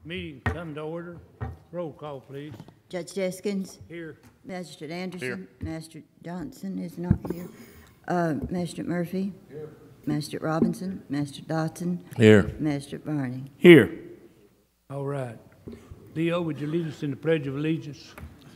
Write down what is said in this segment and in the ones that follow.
Meeting come to order. Roll call, please. Judge Deskins. Here. Magistrate Anderson. Here. Magistrate Johnson is not here. Magistrate Murphy. Here. Magistrate Robinson. Magistrate Dotson. Here. Magistrate Barney. Here. All right. Leo, would you lead us in the Pledge of Allegiance?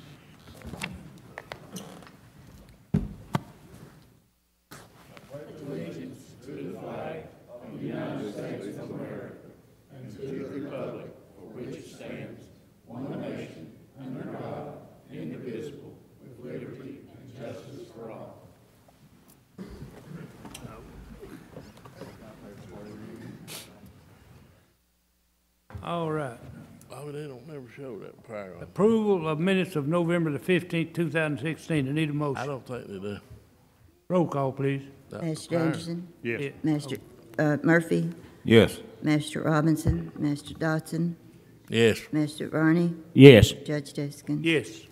All right. Oh, they don't never show that prior. Approval of minutes of November the 15th, 2016. I need a I motion. don't think they do. Roll call, please. Magistrate Anderson. Yes. Magistrate Murphy. Yes. Magistrate Robinson. Magistrate Dotson. Yes. Magistrate Barney. Yes. Judge Deskins. Yes.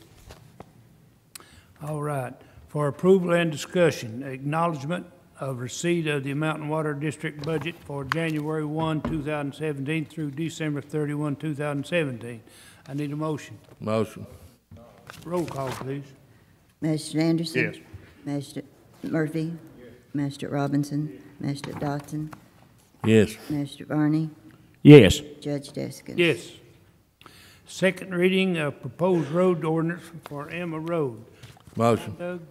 All right. For approval and discussion, acknowledgement of receipt of the Mountain Water District budget for January 1, 2017 through December 31, 2017. I need a motion. Motion. Roll call, please. Magistrate Anderson. Yes. Magistrate Murphy. Magistrate Robinson. Magistrate Dotson. Yes. Magistrate Barney. Yes. Judge Deskins. Yes. Second reading of proposed road ordinance for Emma Road. Motion. Doug?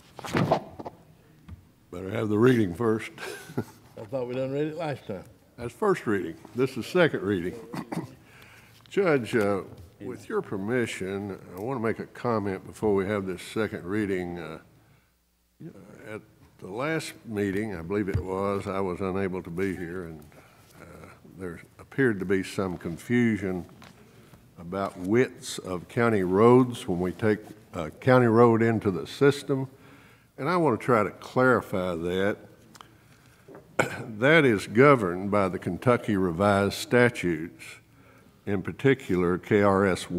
Better have the reading first. I thought we done read it last time. That's first reading. This is second reading. Judge, with your permission, I want to make a comment before we have this second reading. At the last meeting, I believe it was, I was unable to be here, and there appeared to be some confusion about widths of county roads when we take a county road into the system. And I want to try to clarify that. That is governed by the Kentucky Revised Statutes, in particular KRS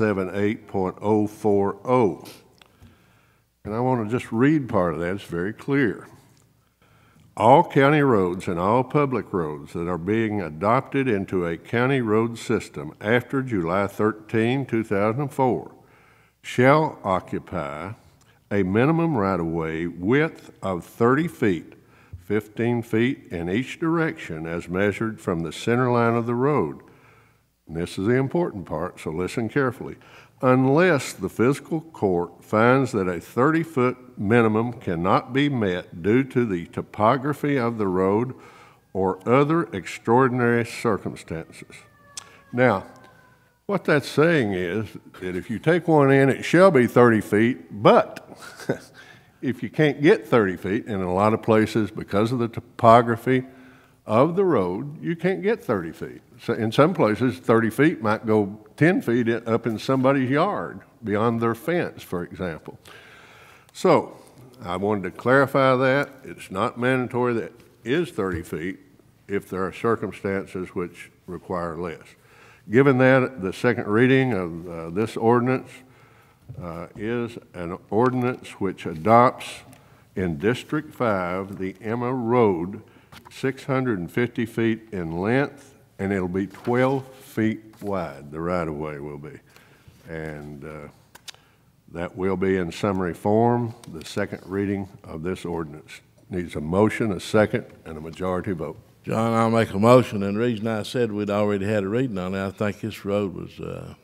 178.040. And I want to just read part of that. It's very clear. All county roads and all public roads that are being adopted into a county road system after July 13, 2004 shall occupy a minimum right-of-way width of 30 feet, 15 feet in each direction as measured from the center line of the road. And this is the important part, so listen carefully. Unless the fiscal court finds that a 30-foot minimum cannot be met due to the topography of the road or other extraordinary circumstances. Now, what that's saying is that if you take one in, it shall be 30 feet, but if you can't get 30 feet, and in a lot of places, because of the topography of the road, you can't get 30 feet. So in some places, 30 feet might go 10 feet up in somebody's yard, beyond their fence, for example. So I wanted to clarify that. It's not mandatory that it is 30 feet if there are circumstances which require less. Given that, the second reading of this ordinance is an ordinance which adopts in District 5 the Emma Road 650 feet in length, and it'll be 12 feet wide, the right-of-way will be. And that will be in summary form. The second reading of this ordinance needs a motion, a second, and a majority vote. John, I'll make a motion, and the reason I said we'd already had a reading on it, I think this road was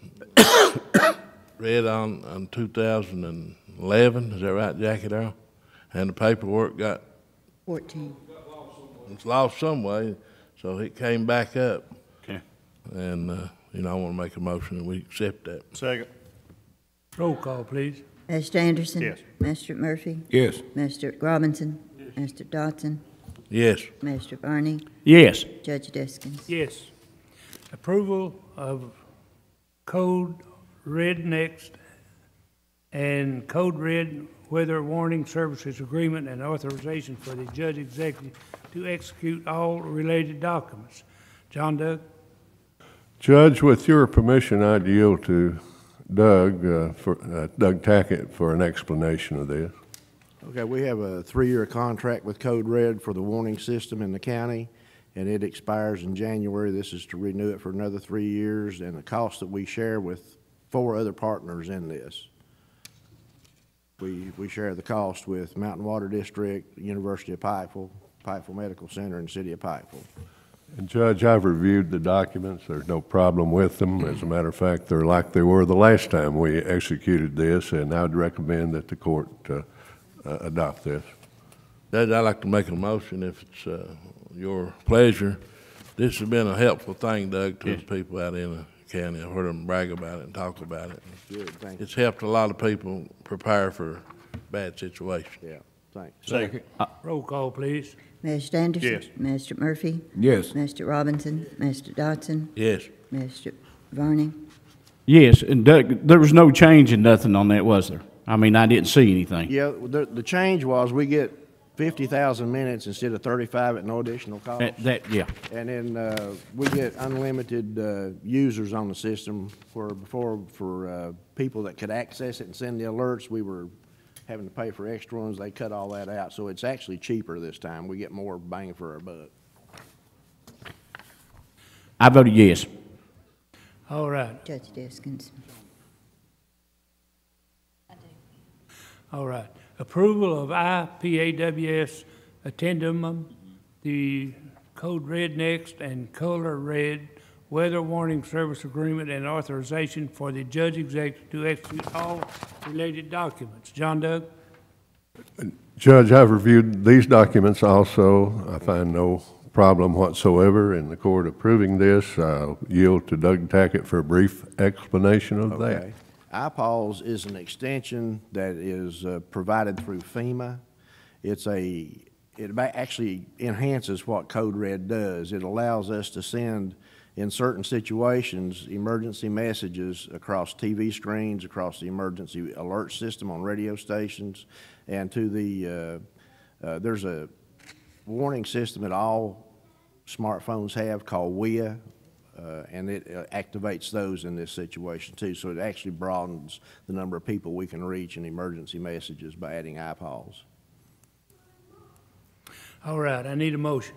read on 2011. Is that right, Jackie Darrell? And the paperwork got 14. it's lost some way, so it came back up. Okay. And, I want to make a motion that we accept that. Second. Roll call, please. Magistrate Anderson. Yes. Magistrate Murphy. Yes. Magistrate Robinson. Magistrate Dotson. Yes. Magistrate Barney. Yes. Judge Deskins. Yes. Approval of Code Red Next and Code Red Weather Warning Services Agreement and authorization for the Judge Executive to execute all related documents. John Doug? Judge, with your permission, I'd yield to Doug Tackett for an explanation of this. Okay, we have a 3-year contract with Code Red for the warning system in the county, and it expires in January. This is to renew it for another 3 years, and the cost that we share with 4 other partners in this. We share the cost with Mountain Water District, University of Pikeville, Pikeville Medical Center, and City of Pikeville. And Judge, I've reviewed the documents. There's no problem with them. As a matter of fact, they're like they were the last time we executed this, and I'd recommend that the court adopt this. Judge, I'd like to make a motion if it's your pleasure. This has been a helpful thing, Doug, to the people out in the county. I've heard them brag about it and talk about it. Good, thank you. It's helped a lot of people prepare for bad situations. Yeah, thanks. Second. Roll call, please. Mr. Anderson? Yes. Mr. Murphy? Yes. Mr. Robinson? Mr. Dodson? Yes. Mr. Varney? Yes, and Doug, there was no change in nothing on that, was there? I mean, I didn't see anything. Yeah, the change was we get 50,000 minutes instead of 35 at no additional cost. Yeah. And then we get unlimited users on the system, where before for people that could access it and send the alerts, we were having to pay for extra ones. They cut all that out, so it's actually cheaper this time. We get more bang for our buck. I voted yes. All right, Judge Deskins? all right. Approval of IPAWS addendum, the Code Red Next and Color Red Weather Warning Service Agreement, and authorization for the judge executive to execute all related documents. John Doug? Judge, I've reviewed these documents also. I find no problem whatsoever in the court approving this. I'll yield to Doug Tackett for a brief explanation of that. Okay. IPAWS is an extension that is provided through FEMA. It actually enhances what Code Red does. It allows us to send, in certain situations, emergency messages across TV screens, across the emergency alert system on radio stations, and to the, there's a warning system that all smartphones have called WIA, and it activates those in this situation too. So it actually broadens the number of people we can reach in emergency messages by adding IPAWS. All right, I need a motion.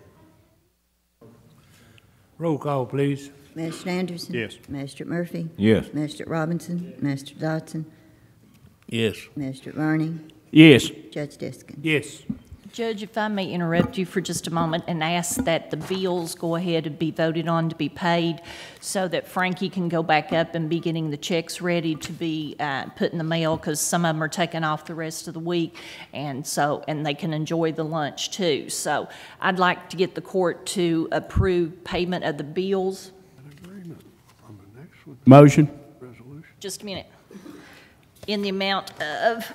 Roll call, please. Mr. Anderson? Yes. Mr. Murphy? Yes. Mr. Robinson? Mr. Dodson? Yes. Mr. Varney? Yes. Judge Deskins? Yes. Judge, if I may interrupt you for just a moment and ask that the bills go ahead and be voted on to be paid so that Frankie can go back up and be getting the checks ready to be put in the mail, because some of them are taking off the rest of the week, and they can enjoy the lunch too. So I'd like to get the court to approve payment of the bills. Motion. Just a minute. In the amount of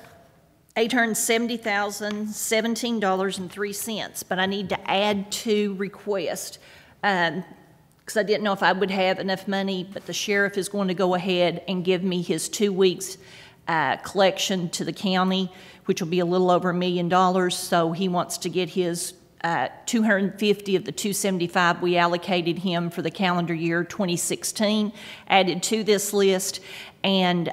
$870,017.03, but I need to add 2 requests because I didn't know if I would have enough money, but the sheriff is going to go ahead and give me his 2 weeks collection to the county, which will be a little over $1 million. So he wants to get his 250 of the 275 we allocated him for the calendar year 2016 added to this list, and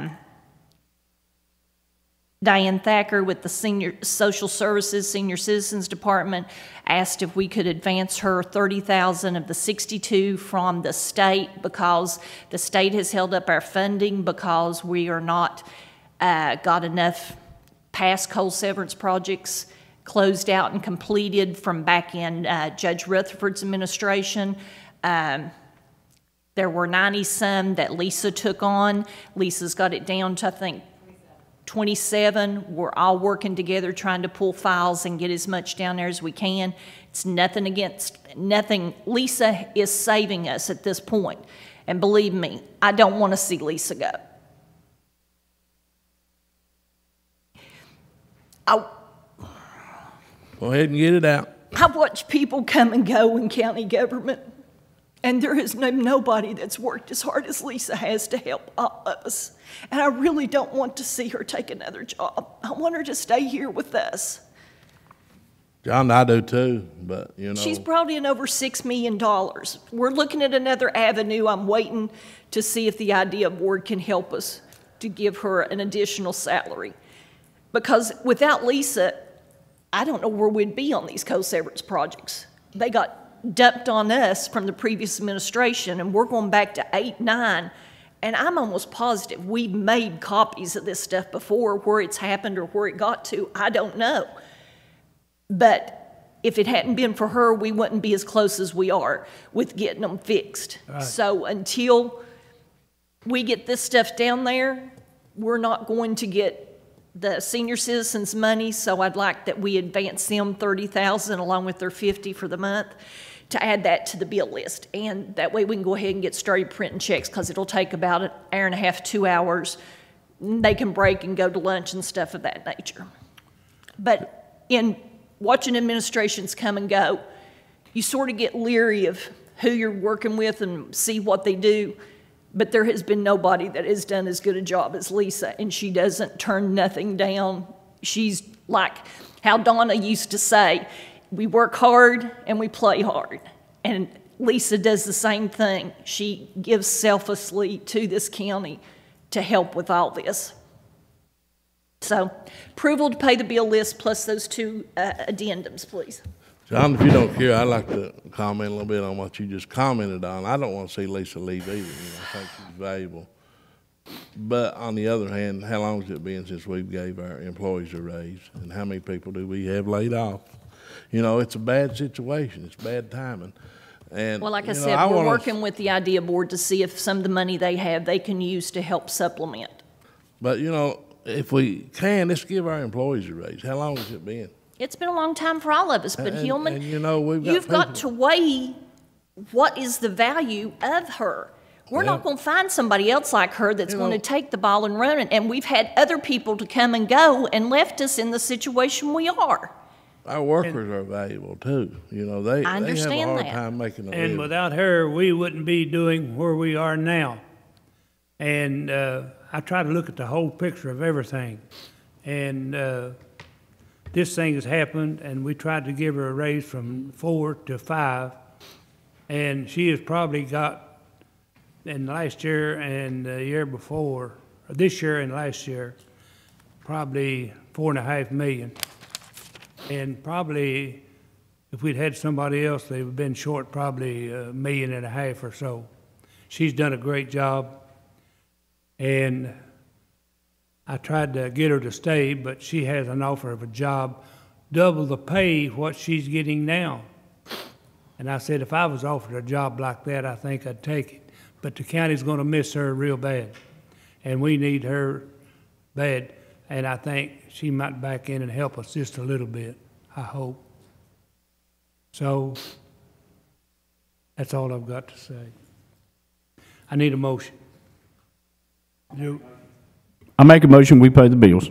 Diane Thacker with the Senior Social Services Senior Citizens Department asked if we could advance her $30,000 of the $62,000 from the state, because the state has held up our funding because we are not got enough past coal severance projects closed out and completed from back in Judge Rutherford's administration. There were 90-some that Lisa took on. Lisa's got it down to, I think, 27. We're all working together trying to pull files and get as much down there as we can. It's nothing against nothing. Lisa is saving us at this point. And believe me, I don't want to see Lisa go. Go ahead and get it out. I watch people come and go in county government, and there is nobody that's worked as hard as Lisa has to help all of us. And I really don't want to see her take another job. I want her to stay here with us. John, I do too, but you know. She's brought in over $6 million. We're looking at another avenue. I'm waiting to see if the idea board can help us to give her an additional salary. Because without Lisa, I don't know where we'd be on these coal severance projects. They got dumped on us from the previous administration, and we're going back to 8, 9, and I'm almost positive we've made copies of this stuff before. Where it's happened or where it got to, I don't know. But if it hadn't been for her, we wouldn't be as close as we are with getting them fixed. Right. So until we get this stuff down there, we're not going to get the senior citizens money, so I'd like that we advance them $30,000 along with their $50 for the month to add that to the bill list. And that way we can go ahead and get started printing checks, because it'll take about an hour and a half, 2 hours. They can break and go to lunch and stuff of that nature. But in watching administrations come and go, you sort of get leery of who you're working with and see what they do. But there has been nobody that has done as good a job as Lisa, and she doesn't turn nothing down. She's like how Donna used to say, we work hard and we play hard. And Lisa does the same thing. She gives selflessly to this county to help with all this. So, approval to pay the bill list plus those 2 addendums, please. John, if you don't care, I'd like to comment a little bit on what you just commented on. I don't want to see Lisa leave either. I think she's valuable. But on the other hand, how long has it been since we gave our employees a raise? And how many people do we have laid off? It's a bad situation. It's bad timing. And, well, like I said, we're working with the idea board to see if some of the money they have they can use to help supplement. But, if we can, let's give our employees a raise. How long has it been? It's been a long time for all of us, but Hillman, you've got to weigh what is the value of her. We're not going to find somebody else like her that's going to take the ball and run it. And we've had other people to come and go and left us in the situation we are. Our workers are valuable too. They have a hard time making a living. And without her, we wouldn't be doing where we are now. And I try to look at the whole picture of everything. And this thing has happened, and we tried to give her a raise from 4 to 5, and she has probably got, in last year and the year before, or this year and last year, probably $4.5 million. And probably, if we'd had somebody else, they would have been short probably $1.5 million or so. She's done a great job, and I tried to get her to stay, but she has an offer of a job, double the pay what she's getting now. And I said, if I was offered a job like that, I think I'd take it. But the county's going to miss her real bad, and we need her bad. And I think she might back in and help us just a little bit, I hope. So that's all I've got to say. I need a motion. I make a motion, we pay the bills.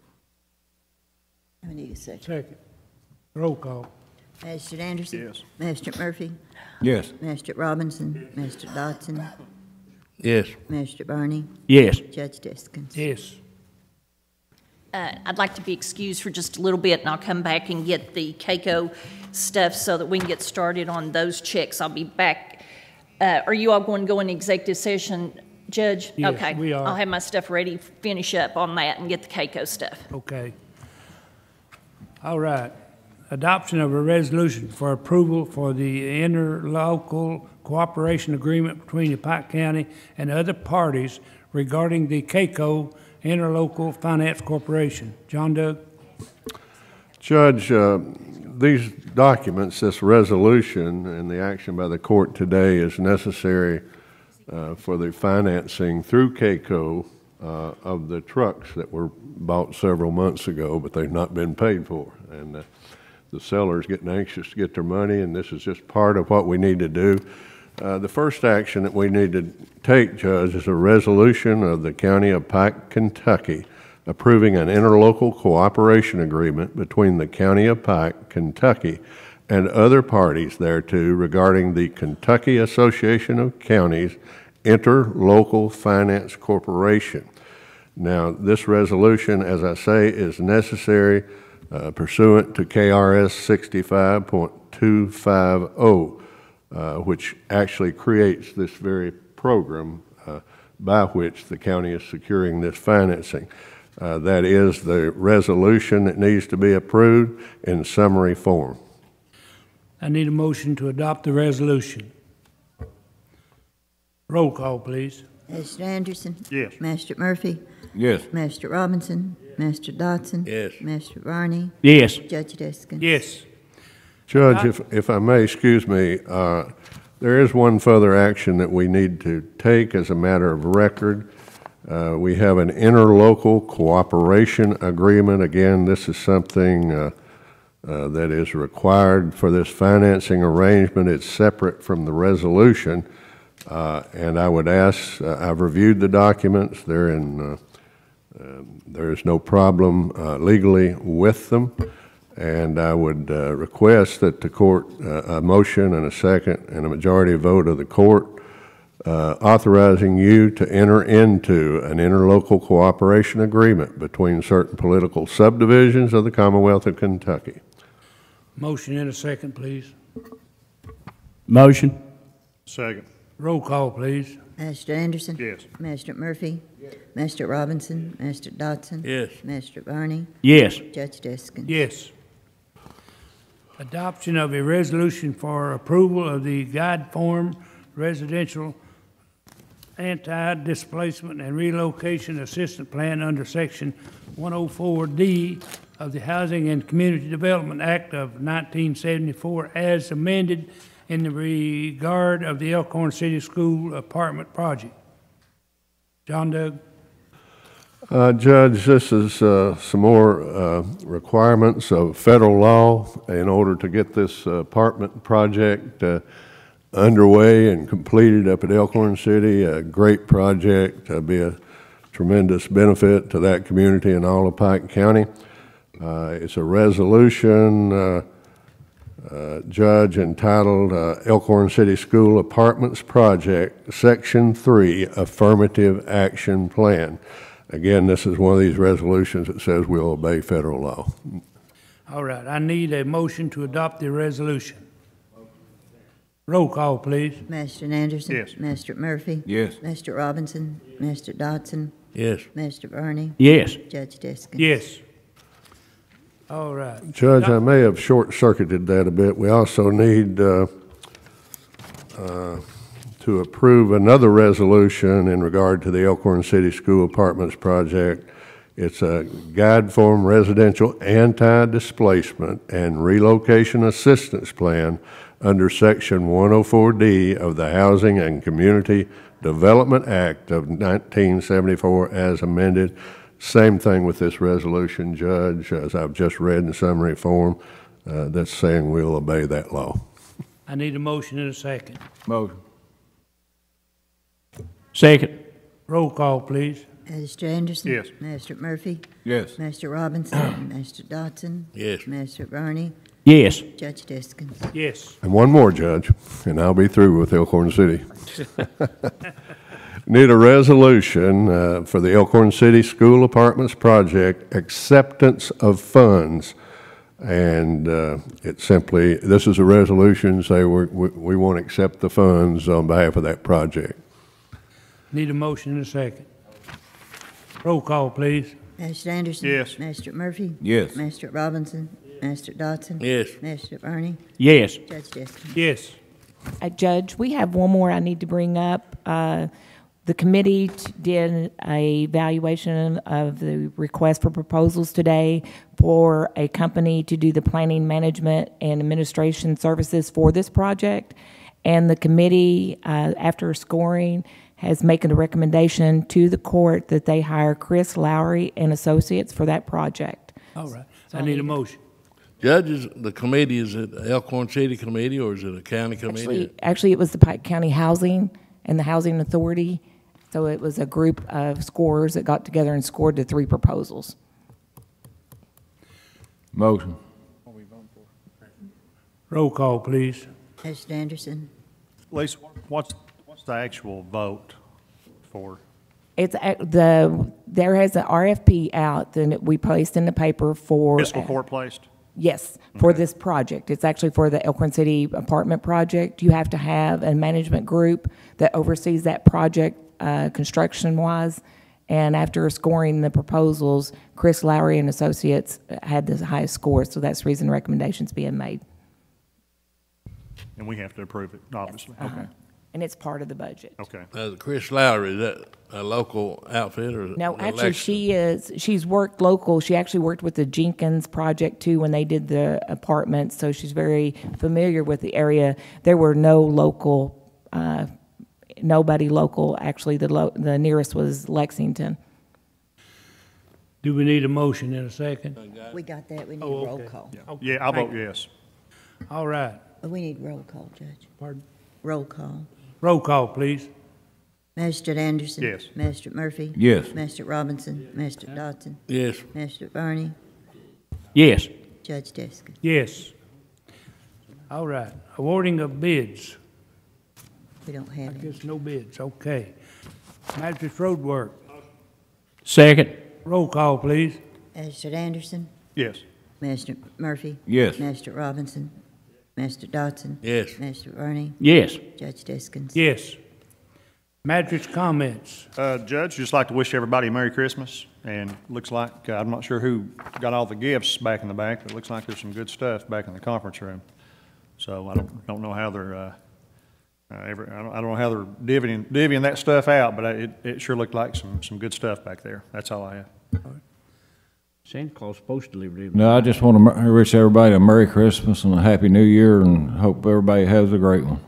I need a second. Second. Roll call. Magistrate Anderson? Yes. Magistrate Murphy? Yes. Magistrate Robinson? Magistrate Dodson? Yes. Magistrate Barney? Yes. Judge Deskins? Yes. I'd like to be excused for just a little bit, and I'll come back and get the CAECO stuff so that we can get started on those checks. I'll be back. Are you all going to go in executive session, Judge? Yes, okay. we are. I'll have my stuff ready, finish up on that, and get the CAECO stuff. Okay. All right. Adoption of a resolution for approval for the interlocal cooperation agreement between the Pike County and other parties regarding the CAECO Interlocal Finance Corporation. John Doug? Judge, these documents, this resolution and the action by the court today is necessary for the financing through CAECO of the trucks that were bought several months ago, but they've not been paid for. And the seller's getting anxious to get their money, and this is just part of what we need to do. The first action that we need to take, Judge, is a resolution of the County of Pike, Kentucky, approving an interlocal cooperation agreement between the County of Pike, Kentucky, and other parties thereto regarding the Kentucky Association of Counties Interlocal Finance Corporation. Now, this resolution, as I say, is necessary pursuant to KRS 65.250. Which actually creates this very program by which the county is securing this financing. That is the resolution that needs to be approved in summary form. I need a motion to adopt the resolution. Roll call, please. Mr. Anderson? Yes. Mr. Murphy? Yes. Mr. Robinson? Mr. Dodson? Yes. Mr. Varney? Yes. Judge Deskins? Yes. Judge, if I may, excuse me, there is one further action that we need to take as a matter of record. We have an interlocal cooperation agreement. Again, this is something that is required for this financing arrangement. It's separate from the resolution. And I would ask, I've reviewed the documents. There is no problem legally with them. And I would request that the court, a motion and a second and a majority vote of the court authorizing you to enter into an interlocal cooperation agreement between certain political subdivisions of the Commonwealth of Kentucky. Motion and a second, please. Motion. Second. Roll call, please. Mr. Anderson? Yes. Mr. Murphy? Yes. Mr. Robinson? Mr. Dodson? Yes. Mr. Varney? Yes. Judge Deskins? Yes. Adoption of a resolution for approval of the guide form residential anti-displacement and relocation assistance plan under section 104D of the Housing and Community Development Act of 1974 as amended in the regard of the Elkhorn City School apartment project. John Doug. Judge, this is some more requirements of federal law in order to get this apartment project underway and completed up at Elkhorn City. A great project, be a tremendous benefit to that community and all of Pike County. It's a resolution, Judge, entitled Elkhorn City School Apartments Project, Section 3, Affirmative Action Plan. Again, this is one of these resolutions that says we'll obey federal law. All right, I need a motion to adopt the resolution. Roll call, please. Mr. Anderson? Yes. Mr. Murphy? Yes. Mr. Robinson? Mr. Dodson? Yes. Mr. Varney? Yes. Judge Deskins? Yes. All right. Judge, I may have short-circuited that a bit. We also need to approve another resolution in regard to the Elkhorn City School Apartments Project. It's a guide form residential anti-displacement and relocation assistance plan under Section 104D of the Housing and Community Development Act of 1974 as amended. Same thing with this resolution, Judge, as I've just read in summary form, that's saying we'll obey that law. I need a motion and a second. Motion. Second. Roll call, please. Mr. Anderson? Yes. Mr. Murphy? Yes. Mr. Robinson? Mr. Dodson? Yes. Mr. Varney? Yes. Judge Deskins? Yes. And one more, Judge, and I'll be through with Elkhorn City. Need a resolution for the Elkhorn City School Apartments Project, acceptance of funds. And it simply, this is a resolution, say we want to accept the funds on behalf of that project. Need a motion and a second. Roll call, please. Mr. Anderson? Yes. Mr. Murphy? Yes. Mr. Robinson? Mr. Dodson? Yes. Mr. Varney? Yes. Judge Deskins? Yes. Judge, we have one more I need to bring up. The committee did a evaluation of the request for proposals today for a company to do the planning, management, and administration services for this project. And the committee, after scoring, has made a recommendation to the court that they hire Chris Lowry and Associates for that project. All right. I need a motion. Judges, the committee, is it Elkhorn City Committee or is it a county committee? Actually, it was the Pike County Housing and the Housing Authority. So it was a group of scorers that got together and scored the 3 proposals. Motion. Roll call, please. Mr. Anderson? Lisa, what's the actual vote for? It's there has an RFP out that we placed in the paper for Fiscal court placed? Yes, for this project. It's actually for the Elkhorn City apartment project. You have to have a management group that oversees that project construction-wise. And after scoring the proposals, Chris Lowry and Associates had the highest score, so that's the reason recommendations being made. And we have to approve it, obviously. Okay, And it's part of the budget. okay. Chris Lowry, is that a local outfit or? No, an actually, election? she's worked local. She actually worked with the Jenkins project too when they did the apartments, so she's very familiar with the area. There were no local, nobody local. Actually, the nearest was Lexington. Do we need a motion in a second? We got that, we need Oh, roll okay. call. Okay, Yeah, I'll thank vote you. yes. All right. We need roll call, Judge. Pardon? Roll call. Roll call, please. Magistrate Anderson? Yes. Magistrate Murphy? Yes. Magistrate Robinson? Magistrate Dodson? Yes, Magistrate Barney? Yes. Judge Jessica? Yes. All right. Awarding of bids. We don't I have any. guess no bids. Okay. Magistrate's road work. Second. Roll call, please. Magistrate Anderson? Yes. Magistrate Murphy? Yes. Magistrate Robinson? Magistrate Dodson? yes. Magistrate Barney? Yes. Judge Deskins? Yes. Magistrate's comments. Judge, just like to wish everybody a Merry Christmas. And looks like, I'm not sure who got all the gifts back in the back, but it looks like there's some good stuff back in the conference room. So I don't know how they're, I don't know how they're divvying that stuff out, but it sure looked like some good stuff back there. That's all I have. Santa Claus supposed to deliver it. No, I just want to wish everybody a Merry Christmas and a Happy New Year, and hope everybody has a great one.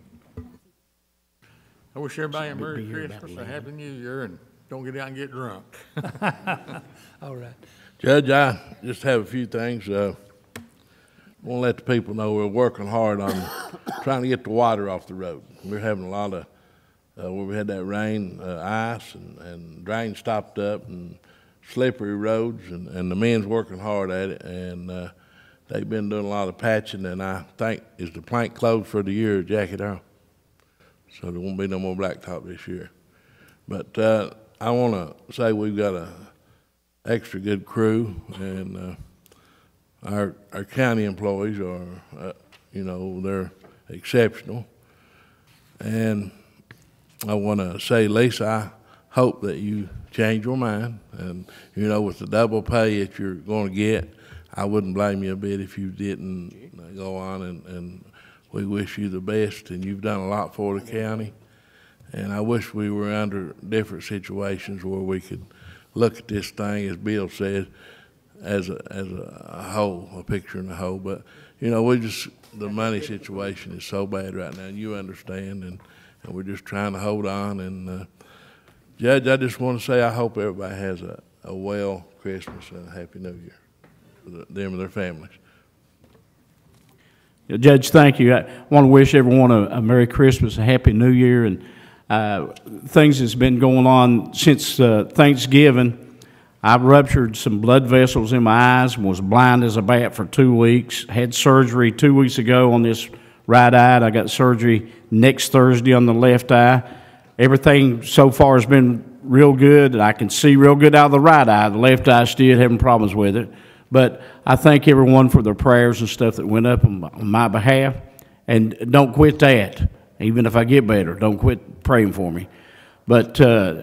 I wish everybody a Merry Christmas, a Happy New Year, and don't get out and get drunk. All right. Judge, I just have a few things. Want to let the people know we're working hard on trying to get the water off the road. We're having a lot of, where we had that rain, ice, and drains stopped up, and slippery roads, and the men's working hard at it, and they've been doing a lot of patching, and I think, is the plank closed for the year, Jackie Darrell? So there won't be no more blacktop this year. But I want to say we've got a extra good crew, and our county employees are, they're exceptional. And I want to say, Lisa, I hope that you change your mind. And, with the double pay that you're going to get, I wouldn't blame you a bit if you didn't go on, and we wish you the best. And you've done a lot for the county. And I wish we were under different situations where we could look at this thing, as Bill said, as a whole, a picture in a whole. But, the money situation is so bad right now, and you understand, and we're just trying to hold on. And, Judge, I just want to say I hope everybody has a well Christmas and a Happy New Year for them and their families. Judge, thank you. I want to wish everyone a Merry Christmas, a Happy New Year, and things that's been going on since Thanksgiving. I ruptured some blood vessels in my eyes and was blind as a bat for 2 weeks. Had surgery 2 weeks ago on this right eye. I got surgery next Thursday on the left eye. Everything so far has been real good. I can see real good out of the right eye. The left eye still having problems with it. But I thank everyone for their prayers and stuff that went up on my behalf. And don't quit that. Even if I get better, don't quit praying for me. But,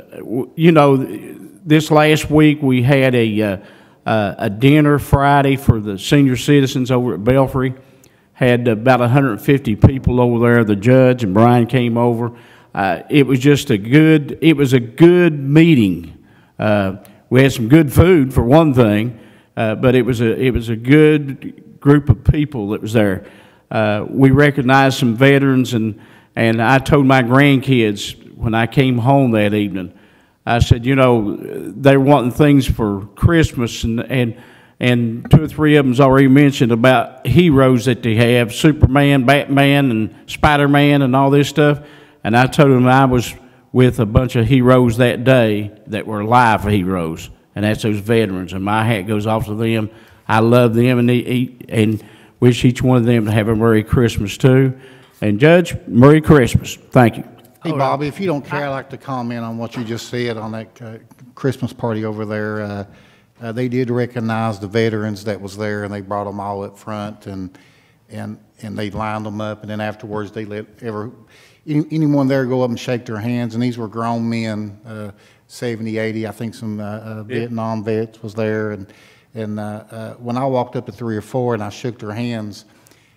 this last week we had a dinner Friday for the senior citizens over at Belfry. Had about 150 people over there. The judge and Brian came over. It was just a good meeting. We had some good food for one thing, but it was a good group of people that was there. We recognized some veterans, and I told my grandkids when I came home that evening, I said, they're wanting things for Christmas, and 2 or 3 of them's already mentioned about heroes that they have, Superman, Batman, and Spider-Man, and all this stuff. And I told them I was with a bunch of heroes that day that were live heroes, and that's those veterans. And my hat goes off to them. I love them, and wish each one of them to have a Merry Christmas too. And Judge, Merry Christmas. Thank you. Hey, Bobby, if you don't care, I'd like to comment on what you just said on that Christmas party over there. They did recognize the veterans that was there, and they brought them all up front, and they lined them up, and then afterwards they let anyone there go up and shake their hands, and these were grown men, 70, 80. I think some Vietnam vets was there, and when I walked up to 3 or 4 and I shook their hands,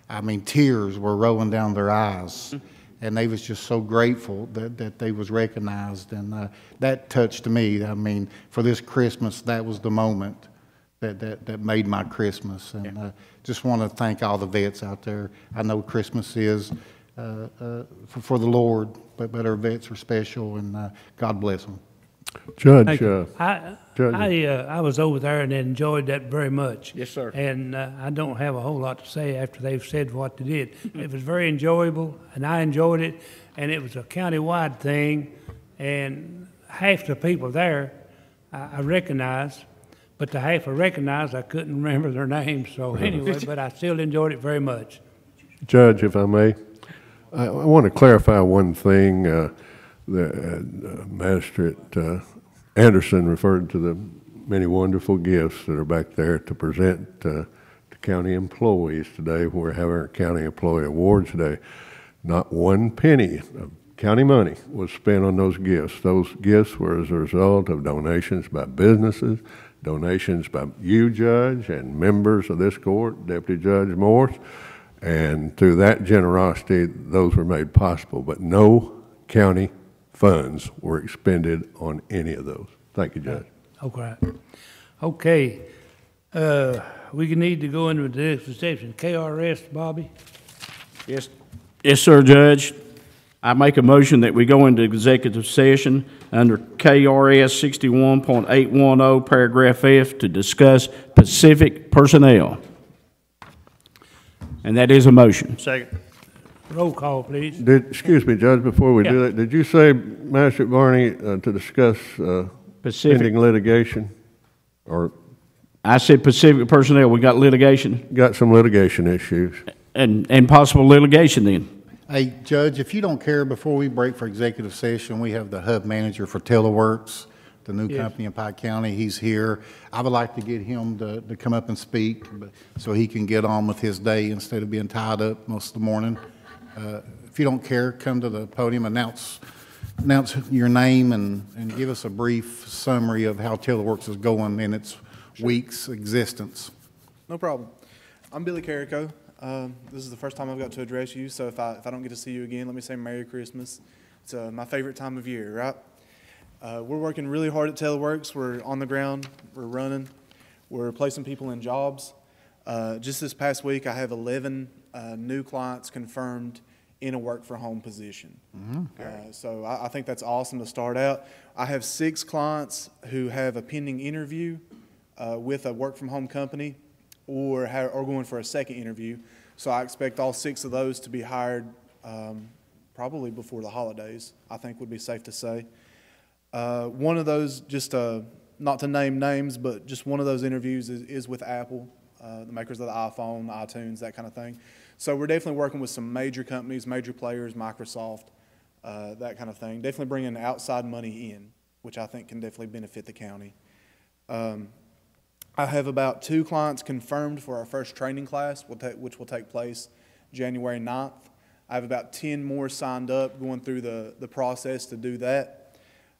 I mean, tears were rolling down their eyes. And they was just so grateful that they was recognized, and that touched me. I mean, for this Christmas, that was the moment that made my Christmas. And just want to thank all the vets out there. I know Christmas is for the Lord, but our vets are special, and God bless them. Judge, Thank you. Judge. I was over there and enjoyed that very much. Yes, sir. And I don't have a whole lot to say after they've said what they did. It was very enjoyable, and I enjoyed it, and it was a county-wide thing, and half the people there I recognized, but the half I recognized, I couldn't remember their names, so anyway, but I still enjoyed it very much. Judge, if I may, I want to clarify one thing. The Magistrate Anderson referred to the many wonderful gifts that are back there to present to county employees today. We're having our County Employee Awards Day. Not one penny of county money was spent on those gifts. Those gifts were as a result of donations by businesses, donations by you, Judge, and members of this court, Deputy Judge Morse, and through that generosity, those were made possible. But no county funds were expended on any of those. Thank you, Judge. Okay. We need to go into the exception. KRS, Bobby? Yes. Yes, sir, Judge. I make a motion that we go into executive session under KRS 61.810, paragraph F, to discuss Pacific personnel. And that is a motion. Second. Roll call, please. Excuse me, Judge, before we do that, did you say, Magistrate Barney, to discuss pending litigation? Or I said Pacific personnel. We got litigation. Got some litigation issues. And possible litigation then. Hey, Judge, if you don't care, before we break for executive session, we have the hub manager for Teleworks, the new company in Pike County. He's here. I would like to get him to come up and speak so he can get on with his day instead of being tied up most of the morning. If you don't care, come to the podium, announce your name, and give us a brief summary of how Teleworks is going in its week's existence. No problem. I'm Billy Carrico. This is the first time I've got to address you, so if I don't get to see you again, let me say Merry Christmas. It's my favorite time of year, right? We're working really hard at Teleworks. We're on the ground. We're running. We're placing people in jobs. Just this past week, I have 11 new clients confirmed in a work-for-home position. So I think that's awesome to start out. I have 6 clients who have a pending interview with a work-from-home company or going for a second interview. So I expect all 6 of those to be hired probably before the holidays, I think would be safe to say. One of those, just not to name names, but just one of those interviews is with Apple, the makers of the iPhone, iTunes, that kind of thing. So we're definitely working with some major companies, major players, Microsoft, that kind of thing. Definitely bringing outside money in, which I think can definitely benefit the county. I have about 2 clients confirmed for our first training class, which will take place January 9th. I have about 10 more signed up going through the process to do that.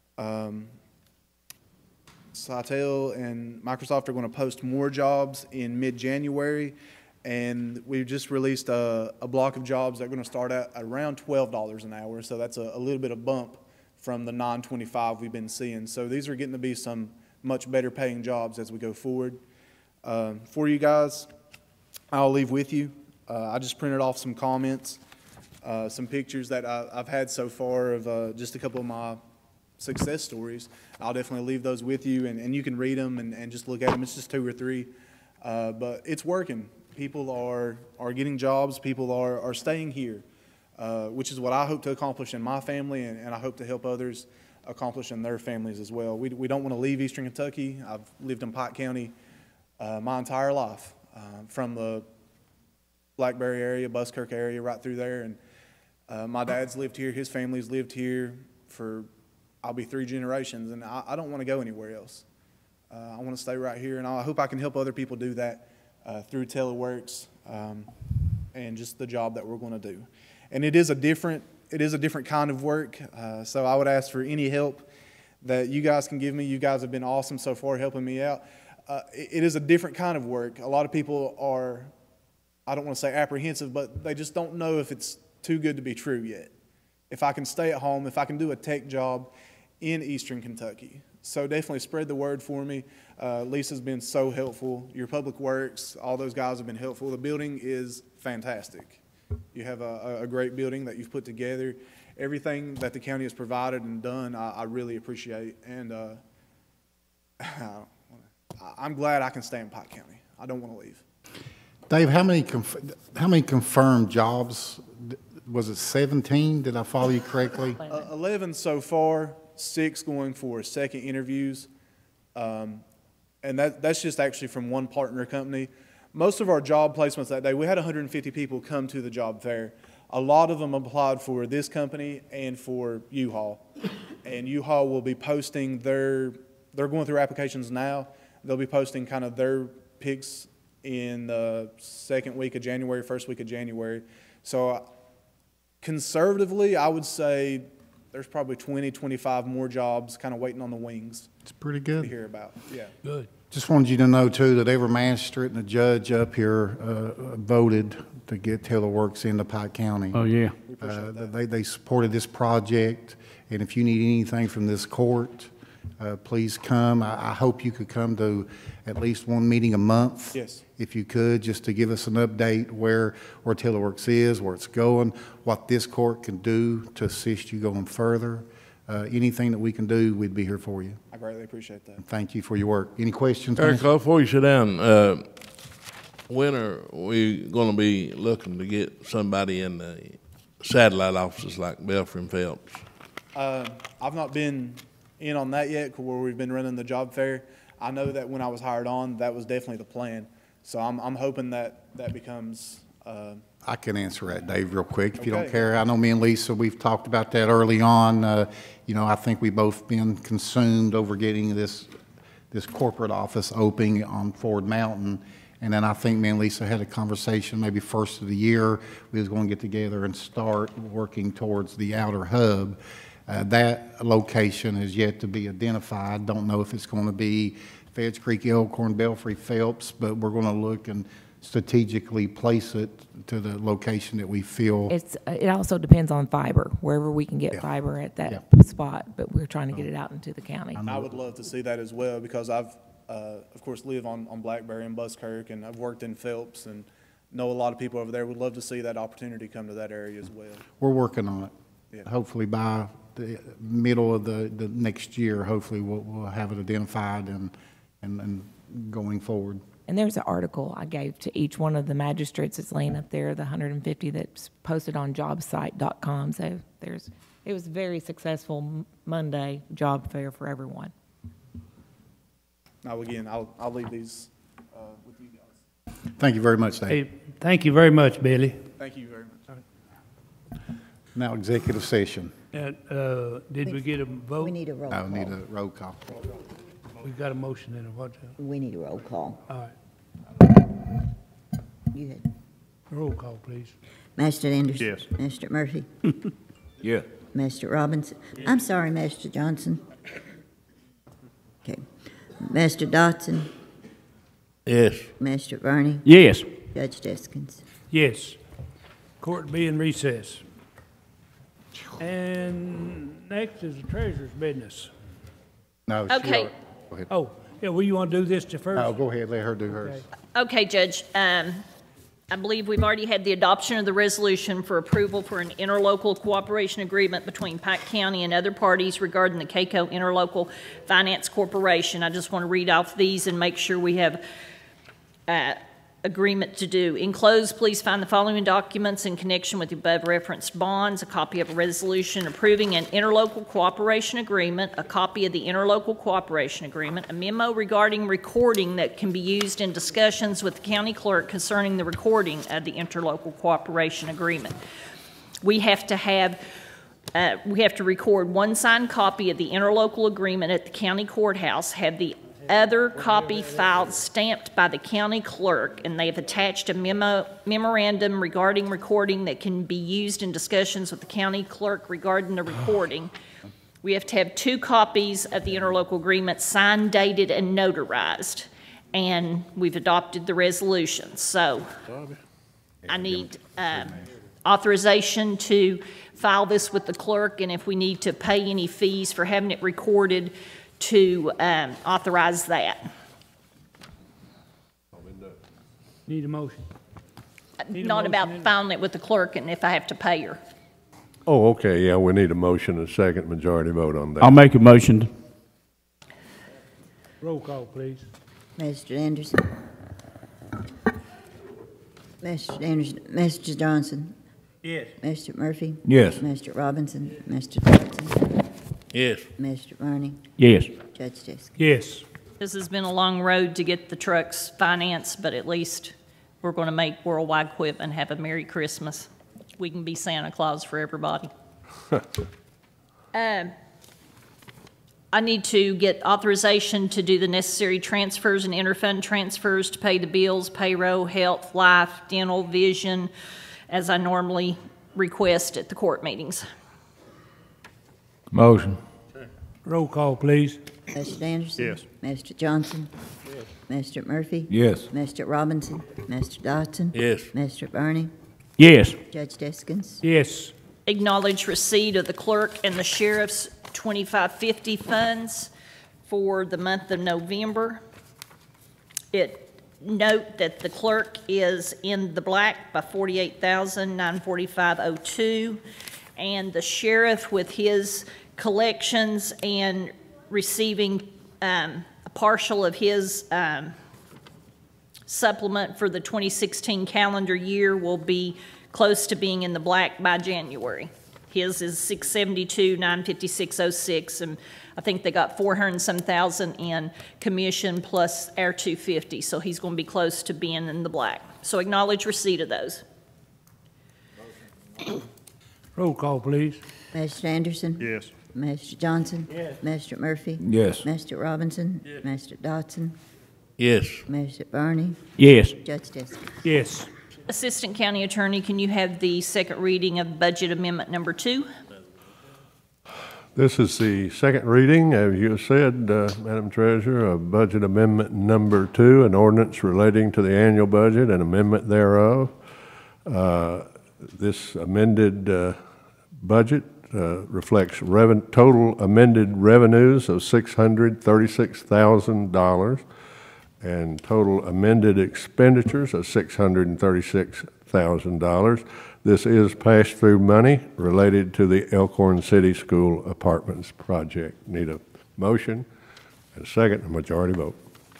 Sitel and Microsoft are going to post more jobs in mid-January, and we've just released a block of jobs that are going to start at around $12 an hour, so that's a little bit of bump from the $9.25 we've been seeing. So these are getting to be some much better paying jobs as we go forward. For you guys, I'll leave with you. I just printed off some comments, some pictures that I've had so far of just a couple of my success stories. I'll definitely leave those with you, and you can read them and just look at them. It's just 2 or 3, but it's working. People are getting jobs. People are staying here, which is what I hope to accomplish in my family, and I hope to help others accomplish in their families as well. We don't want to leave Eastern Kentucky. I've lived in Pike County my entire life, from the Blackberry area, Buskirk area, right through there. And my dad's lived here. His family's lived here for, I'll be 3 generations, and I don't want to go anywhere else. I want to stay right here, and I hope I can help other people do that through Teleworks and just the job that we're going to do. And it is a different kind of work, so I would ask for any help that you guys can give me. You guys have been awesome so far helping me out. It is a different kind of work. A lot of people are I don't want to say apprehensive, but they just don't know if it's too good to be true yet. If I can stay at home, if I can do a tech job in Eastern Kentucky. So definitely spread the word for me. Lisa's been so helpful. Your Public Works, all those guys have been helpful. The building is fantastic. You have a great building that you've put together. Everything that the county has provided and done, I really appreciate. And I'm glad I can stay in Pike County. I don't want to leave. Dave, how many confirmed jobs? Was it 17? Did I follow you correctly? 11 so far, 6 going for second interviews. And that's just actually from one partner company. Most of our job placements that day, we had 150 people come to the job fair. A lot of them applied for this company and for U-Haul. And U-Haul will be posting they're going through applications now. They'll be posting kind of their picks in the second week of January, first week of January. So conservatively, I would say there's probably 20, 25 more jobs kind of waiting on the wings. It's pretty good to hear about. Yeah. Good. Just wanted you to know, too, that every magistrate and a judge up here voted to get Taylor Works into Pike County. Oh, yeah. They supported this project, and if you need anything from this court, please come. I hope you could come to at least one meeting a month. Yes. If you could, just to give us an update where Taylor Works is, where it's going, what this court can do to assist you going further. Anything that we can do, we'd be here for you. I greatly appreciate that. Thank you for your work. Any questions? Eric, before you sit down, when are we going to be looking to get somebody in the satellite offices like Belfry and Phelps? I've not been in on that yet, where we've been running the job fair. I know that when I was hired on, that was definitely the plan. So I'm hoping that becomes. I can answer that, Dave, real quick, if you don't care. I know me and Lisa, we've talked about that early on. I think we've both been consumed over getting this corporate office opening on Ford Mountain. And then I think me and Lisa had a conversation maybe first of the year. We was going to get together and start working towards the outer hub. That location is yet to be identified. Don't know if it's going to be Feds Creek, Elkhorn, Belfry, Phelps, but we're going to look and strategically place it to the location that we feel. It also depends on fiber, wherever we can get fiber at that spot, but we're trying to get it out into the county. I would love to see that as well, because I've, of course, live on Blackberry and Buskirk, and I've worked in Phelps and know a lot of people over there. Would love to see that opportunity come to that area as well. We're working on it. Yeah. Hopefully by the middle of the next year, hopefully we'll have it identified and going forward. And there's an article I gave to each one of the magistrates that's laying up there, the 150 that's posted on jobsite.com. So it was a very successful Monday job fair for everyone. Now, again, I'll leave these with you guys. Thank you very much, Dave. Hey, thank you very much, Billy. Thank you very much. Now executive session. Did we get a vote? We need a roll call. I need a roll call. We got a motion and a what? We need a roll call. All right. You had Roll call, please. Master Anderson? Yes. Master Murphy? Yeah. Master Robinson? I'm sorry, Master Johnson. Okay. Master Dotson? Yes. Master Verney? Yes. Judge Deskins? Yes. Court be in recess. And next is the treasurer's business. No. Okay. Go ahead. Oh, yeah, well, you want to do this to first? No, go ahead. Let her do hers. Okay, Judge, I believe we've already had the adoption of the resolution for approval for an interlocal cooperation agreement between Pike County and other parties regarding the CAECO Interlocal Finance Corporation. I just want to read off these and make sure we have agreement to do. Enclosed, please find the following documents in connection with the above referenced bonds: a copy of a resolution approving an interlocal cooperation agreement, a copy of the interlocal cooperation agreement, a memo regarding recording that can be used in discussions with the county clerk concerning the recording of the interlocal cooperation agreement. We have to record one signed copy of the interlocal agreement at the county courthouse, have the other copy filed stamped by the county clerk, and they have attached a memorandum regarding recording that can be used in discussions with the county clerk regarding the recording. We have to have 2 copies of the interlocal agreement signed, dated, and notarized, and we've adopted the resolution. So I need authorization to file this with the clerk, and if we need to pay any fees for having it recorded, to authorize that. Need a motion? Need a Not motion about in it? filing it with the clerk and if I have to pay her. Oh, okay, yeah, we need a motion and a second majority vote on that. I'll make a motion. Roll call, please. Mr. Anderson. Mr. Anderson, Mr. Johnson, Yes. Mr. Murphy. Yes. Mr. Robinson, Mr. Dodson, Yes. Mr. Barney, Yes. Judge Jessica. Yes. This has been a long road to get the trucks financed, but at least we're going to make Worldwide Equipment have a Merry Christmas. We can be Santa Claus for everybody. I need to get authorization to do the necessary transfers and interfund transfers to pay the bills, payroll, health, life, dental, vision, as I normally request at the court meetings. Motion. Roll call, please. Mr. Anderson. Yes. Mr. Johnson. Mr. Murphy. Yes. Mr. Robinson, Mr. Dodson. Yes. Mr. Barney, Yes. Judge Deskins. Yes. Acknowledge receipt of the clerk and the sheriff's 2550 funds for the month of November. Note that the clerk is in the black by $48,945.02, and the sheriff with his collections and receiving a partial of his supplement for the 2016 calendar year will be close to being in the black by January. His is $672,956.06, and I think they got 400 and some thousand in commission plus our 250, so he's going to be close to being in the black. So acknowledge receipt of those. Roll call, please. Mr. Anderson. Yes. Mr. Johnson. Yes. Mr. Murphy. Yes. Mr. Robinson. Mr. Dodson. Yes. Mr. Barney, Yes. Judge Deskins. Yes. Assistant County Attorney, can you have the second reading of Budget Amendment Number 2? This is the second reading, as you said, Madam Treasurer, of Budget Amendment Number 2, an ordinance relating to the annual budget and amendment thereof. This amended budget reflects total amended revenues of $636,000 and total amended expenditures of $636,000. This is pass-through money related to the Elkhorn City School Apartments project. Need a motion and a second, a majority vote.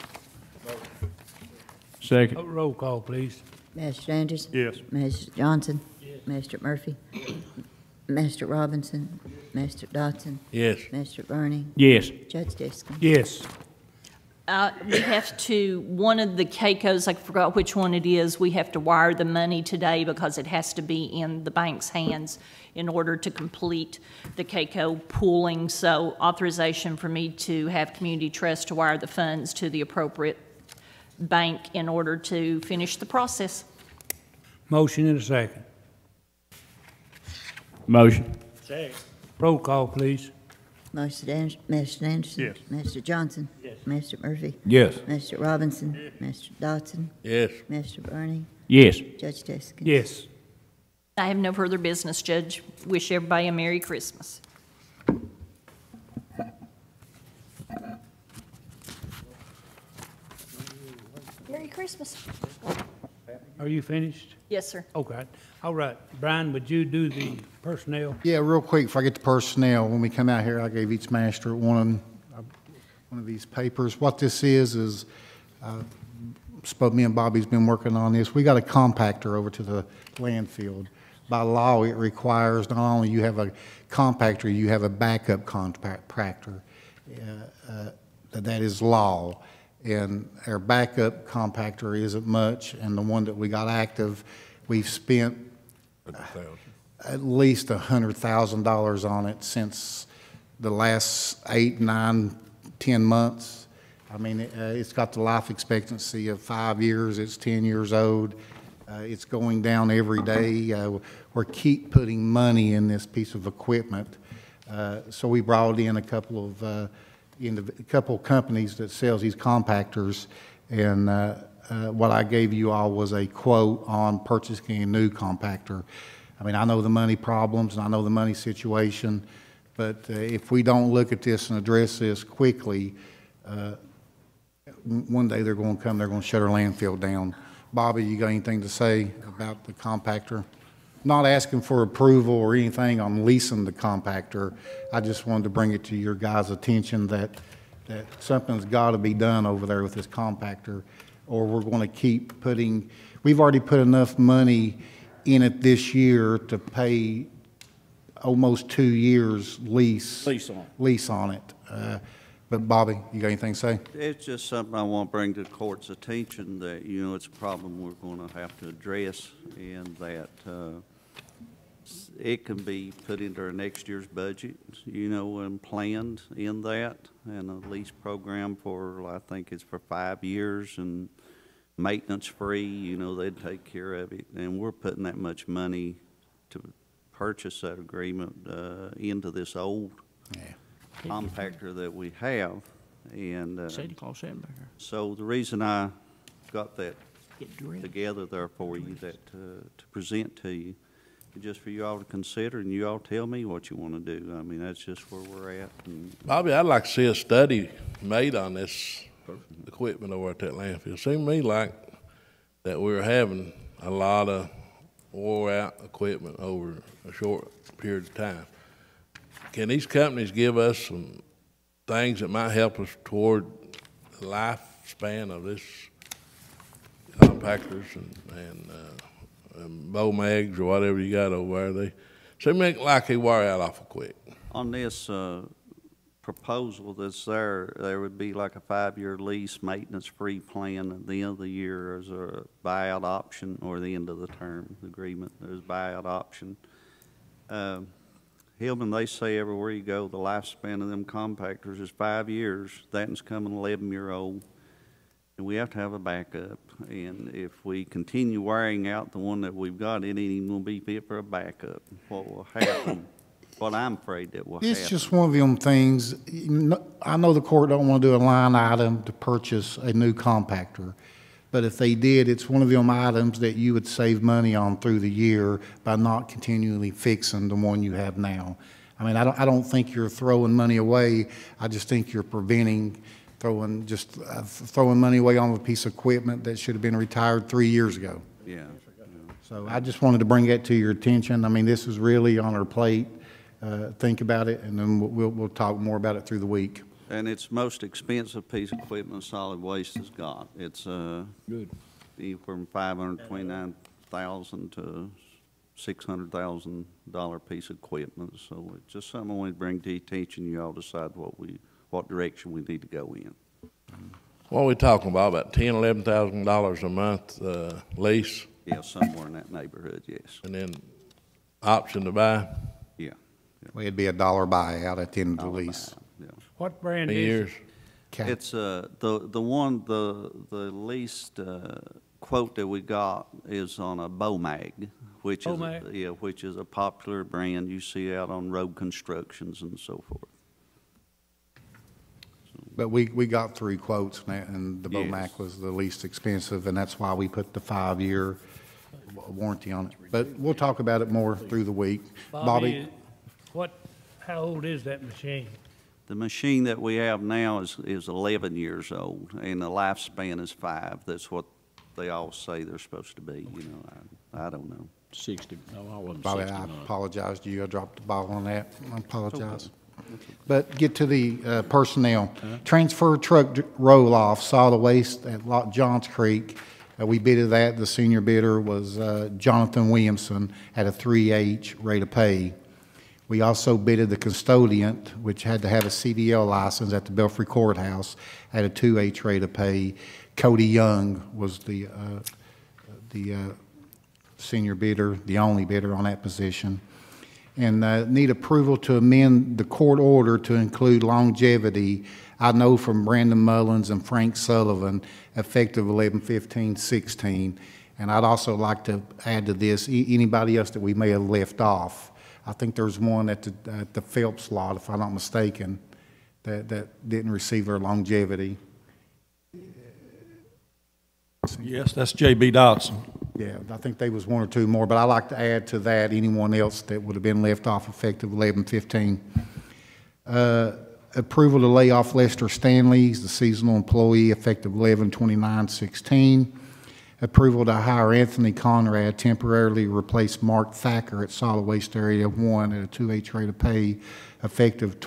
Second. Roll call, please. Mr. Anderson. Yes. Mr. Johnson. Mr. Murphy. Mr. Robinson. Mr. Dodson. Yes. Mr. Barney, Yes. Judge Deskins. Yes. We have to, one of the Keikos, I forgot which one it is, we have to wire the money today because it has to be in the bank's hands in order to complete the Keiko pooling. So authorization for me to have Community Trust to wire the funds to the appropriate bank in order to finish the process. Motion and a second. Motion. Roll call, please. Mr. Anderson. Yes. Mr. Johnson. Mr. Murphy. Yes. Mr. Robinson. Mr. Dodson. Yes. Mr. Barney, Yes. Judge Deskins. Yes. I have no further business, Judge. Wish everybody a Merry Christmas. Merry Christmas. Are you finished? Yes, sir. Okay. All right. Brian, would you do the personnel? Yeah, real quick, before I get to personnel, when we come out here, I gave each master one of these papers. What this is suppose me and Bobby's been working on this. We got a compactor over to the landfill. By law, it requires not only you have a compactor, you have a backup compactor. That is law. And our backup compactor isn't much, and the one that we got active, we've spent at least $100,000 on it since the last 8, 9, 10 months. I mean, it's got the life expectancy of 5 years. It's 10 years old. It's going down every day. We keep putting money in this piece of equipment. So we brought in a couple of companies that sells these compactors, and what I gave you all was a quote on purchasing a new compactor. I mean, I know the money problems and I know the money situation, but if we don't look at this and address this quickly, one day they're going to come, they're going to shut our landfill down. Bobby, you got anything to say about the compactor? Not asking for approval or anything on leasing the compactor. I just wanted to bring it to your guys' attention that something's got to be done over there with this compactor, or we're going to keep putting, we've already put enough money in it this year to pay almost 2 years lease on it. But Bobby, you got anything to say? It's just something I want to bring to the court's attention that, you know, it's a problem we're going to have to address, and that it can be put into our next year's budget, you know, and planned in that, and a lease program for, I think it's for 5 years, and maintenance free, you know, they'd take care of it. And we're putting that much money to purchase that agreement into this old compactor that we have. And so the reason I got that together there for you, that to present to you, just for you all to consider, and you all tell me what you want to do. I mean, that's just where we're at. And Bobby, I'd like to see a study made on this equipment over at that landfill. It seemed to me like that we're having a lot of wore-out equipment over a short period of time. Can these companies give us some things that might help us toward the lifespan of this compactors and bow mags or whatever you got over there? They seem like they wear out awful quick. on this proposal that's there would be like a 5-year lease, maintenance-free plan at the end of the year as a buyout option, or the end of the term agreement, there's buyout option. Hillman, they say everywhere you go, the lifespan of them compactors is 5 years. That one's coming 11-year-old. And we have to have a backup. And if we continue wearing out the one that we've got, it ain't even going to be fit for a backup. What will happen, what I'm afraid that will happen. It's just one of them things. I know the court don't want to do a line item to purchase a new compactor. But if they did, it's one of them items that you would save money on through the year by not continually fixing the one you have now. I mean, I don't think you're throwing money away. I just think you're preventing throwing money away on a piece of equipment that should have been retired 3 years ago. Yeah. So I just wanted to bring that to your attention. I mean, this is really on our plate. Think about it, and then we'll talk more about it through the week. And it's most expensive piece of equipment solid waste has got. It's good, from $529,000 to $600,000 piece of equipment. So it's just something I want to bring to your attention. You all decide what direction we need to go in. What are we talking about $10,000, $11,000 a month lease? Yeah, somewhere in that neighborhood, yes. And then option to buy? Yeah. Well, it'd be a $1 buyout at the end of the lease. Yeah. What brand years? is it? It's the least quote that we got is on a Bomag, which is a popular brand you see out on road constructions and so forth. But we got 3 quotes, and the Bomac was the least expensive, and that's why we put the 5-year warranty on it. But we'll talk about it more through the week. Bobby? How old is that machine? The machine that we have now is 11 years old, and the lifespan is 5. That's what they all say they're supposed to be. You know, I don't know. 60. No, I wasn't. Bobby, I apologize to you. I dropped the ball on that. I apologize. But get to the personnel. Transfer truck roll-off, solid waste at Johns Creek. We bidded that. The senior bidder was Jonathan Williamson at a 3H rate of pay. We also bidded the custodian, which had to have a CDL license at the Belfry Courthouse, at a 2H rate of pay. Cody Young was the senior bidder, the only bidder on that position. And need approval to amend the court order to include longevity. I know from Brandon Mullins and Frank Sullivan, effective 11/15/16. And I'd also like to add to this, anybody else that we may have left off. I think there's one at the Phelps lot, if I'm not mistaken, that didn't receive their longevity. Yes, that's J.B. Dodson. Yeah, I think there was one or two more, but I'd like to add to that anyone else that would have been left off effective 11/15. Approval to lay off Lester Stanley, he's the seasonal employee, effective 11/29/16. Approval to hire Anthony Conrad, temporarily replace Mark Thacker at Solid Waste Area 1 at a 2H rate of pay, effective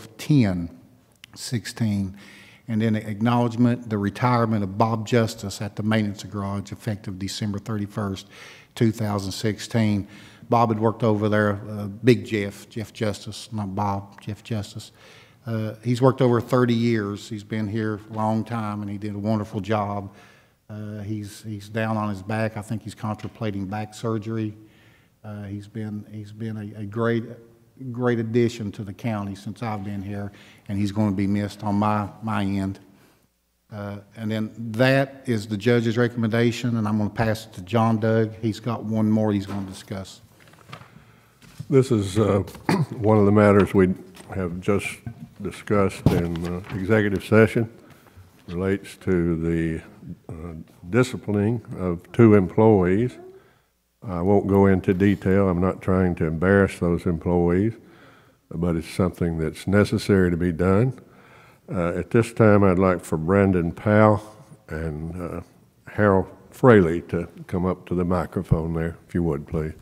12/10/16. And then acknowledgement, the retirement of Bob Justice at the maintenance garage, effective December 31st, 2016. Bob had worked over there, Big Jeff Justice, not Bob, Jeff Justice. He's worked over 30 years. He's been here a long time, and he did a wonderful job. He's down on his back. I think he's contemplating back surgery. He's been a great addition to the county since I've been here, and he's going to be missed on my end. And then that is the judge's recommendation, and I'm going to pass it to John Doug. He's got one more he's going to discuss. This is one of the matters we have just discussed in executive session. Relates to the disciplining of 2 employees. I won't go into detail. I'm not trying to embarrass those employees, but it's something that's necessary to be done. At this time, I'd like for Brandon Powell and Harold Fraley to come up to the microphone there, if you would, please.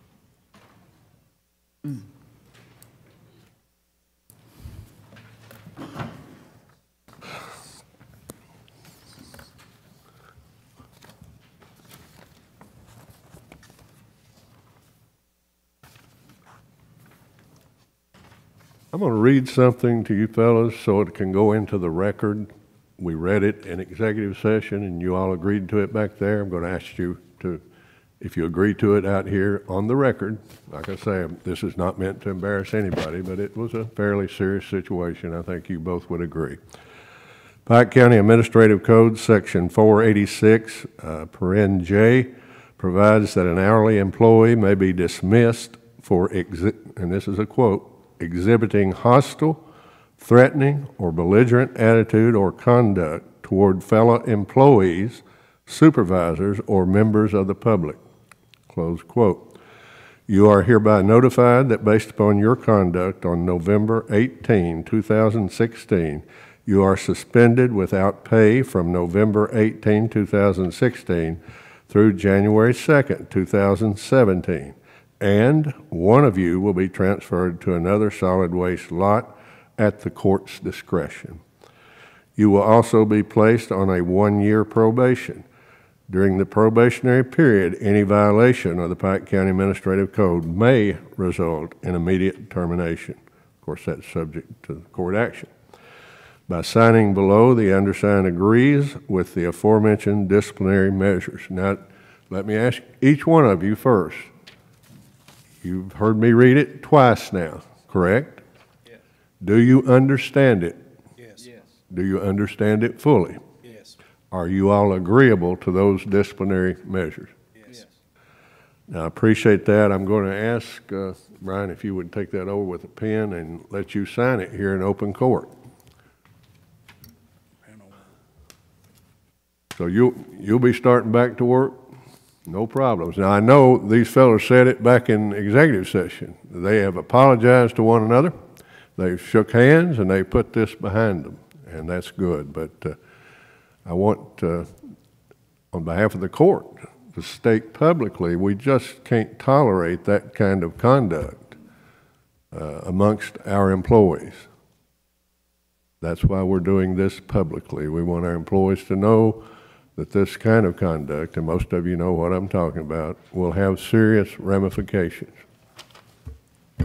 I'm going to read something to you fellas so it can go into the record. We read it in executive session and you all agreed to it back there. I'm going to ask you to, if you agree to it out here on the record. Like I say, this is not meant to embarrass anybody, but it was a fairly serious situation. I think you both would agree. Pike County Administrative Code, Section 486, paren J, provides that an hourly employee may be dismissed for, and this is a quote, exhibiting hostile, threatening, or belligerent attitude or conduct toward fellow employees, supervisors, or members of the public. Close quote. You are hereby notified that based upon your conduct on November 18, 2016, you are suspended without pay from November 18, 2016 through January 2, 2017. And one of you will be transferred to another solid waste lot at the court's discretion. You will also be placed on a 1-year probation. During the probationary period, any violation of the Pike County Administrative Code may result in immediate termination. Of course, that's subject to court action. By signing below, the undersigned agrees with the aforementioned disciplinary measures. Now, let me ask each one of you first. You've heard me read it twice now, correct? Yes. Do you understand it? Yes. Yes. Do you understand it fully? Yes. Are you all agreeable to those disciplinary measures? Yes. Now, I appreciate that. I'm going to ask Brian if you would take that over with a pen and let you sign it here in open court. So you'll be starting back to work? No problems. Now, I know these fellows said it back in executive session. They have apologized to one another. They've shook hands, and they put this behind them, and that's good. But I want, on behalf of the court, to state publicly, we just can't tolerate that kind of conduct amongst our employees. That's why we're doing this publicly. We want our employees to know that this kind of conduct, and most of you know what I'm talking about, will have serious ramifications. I'm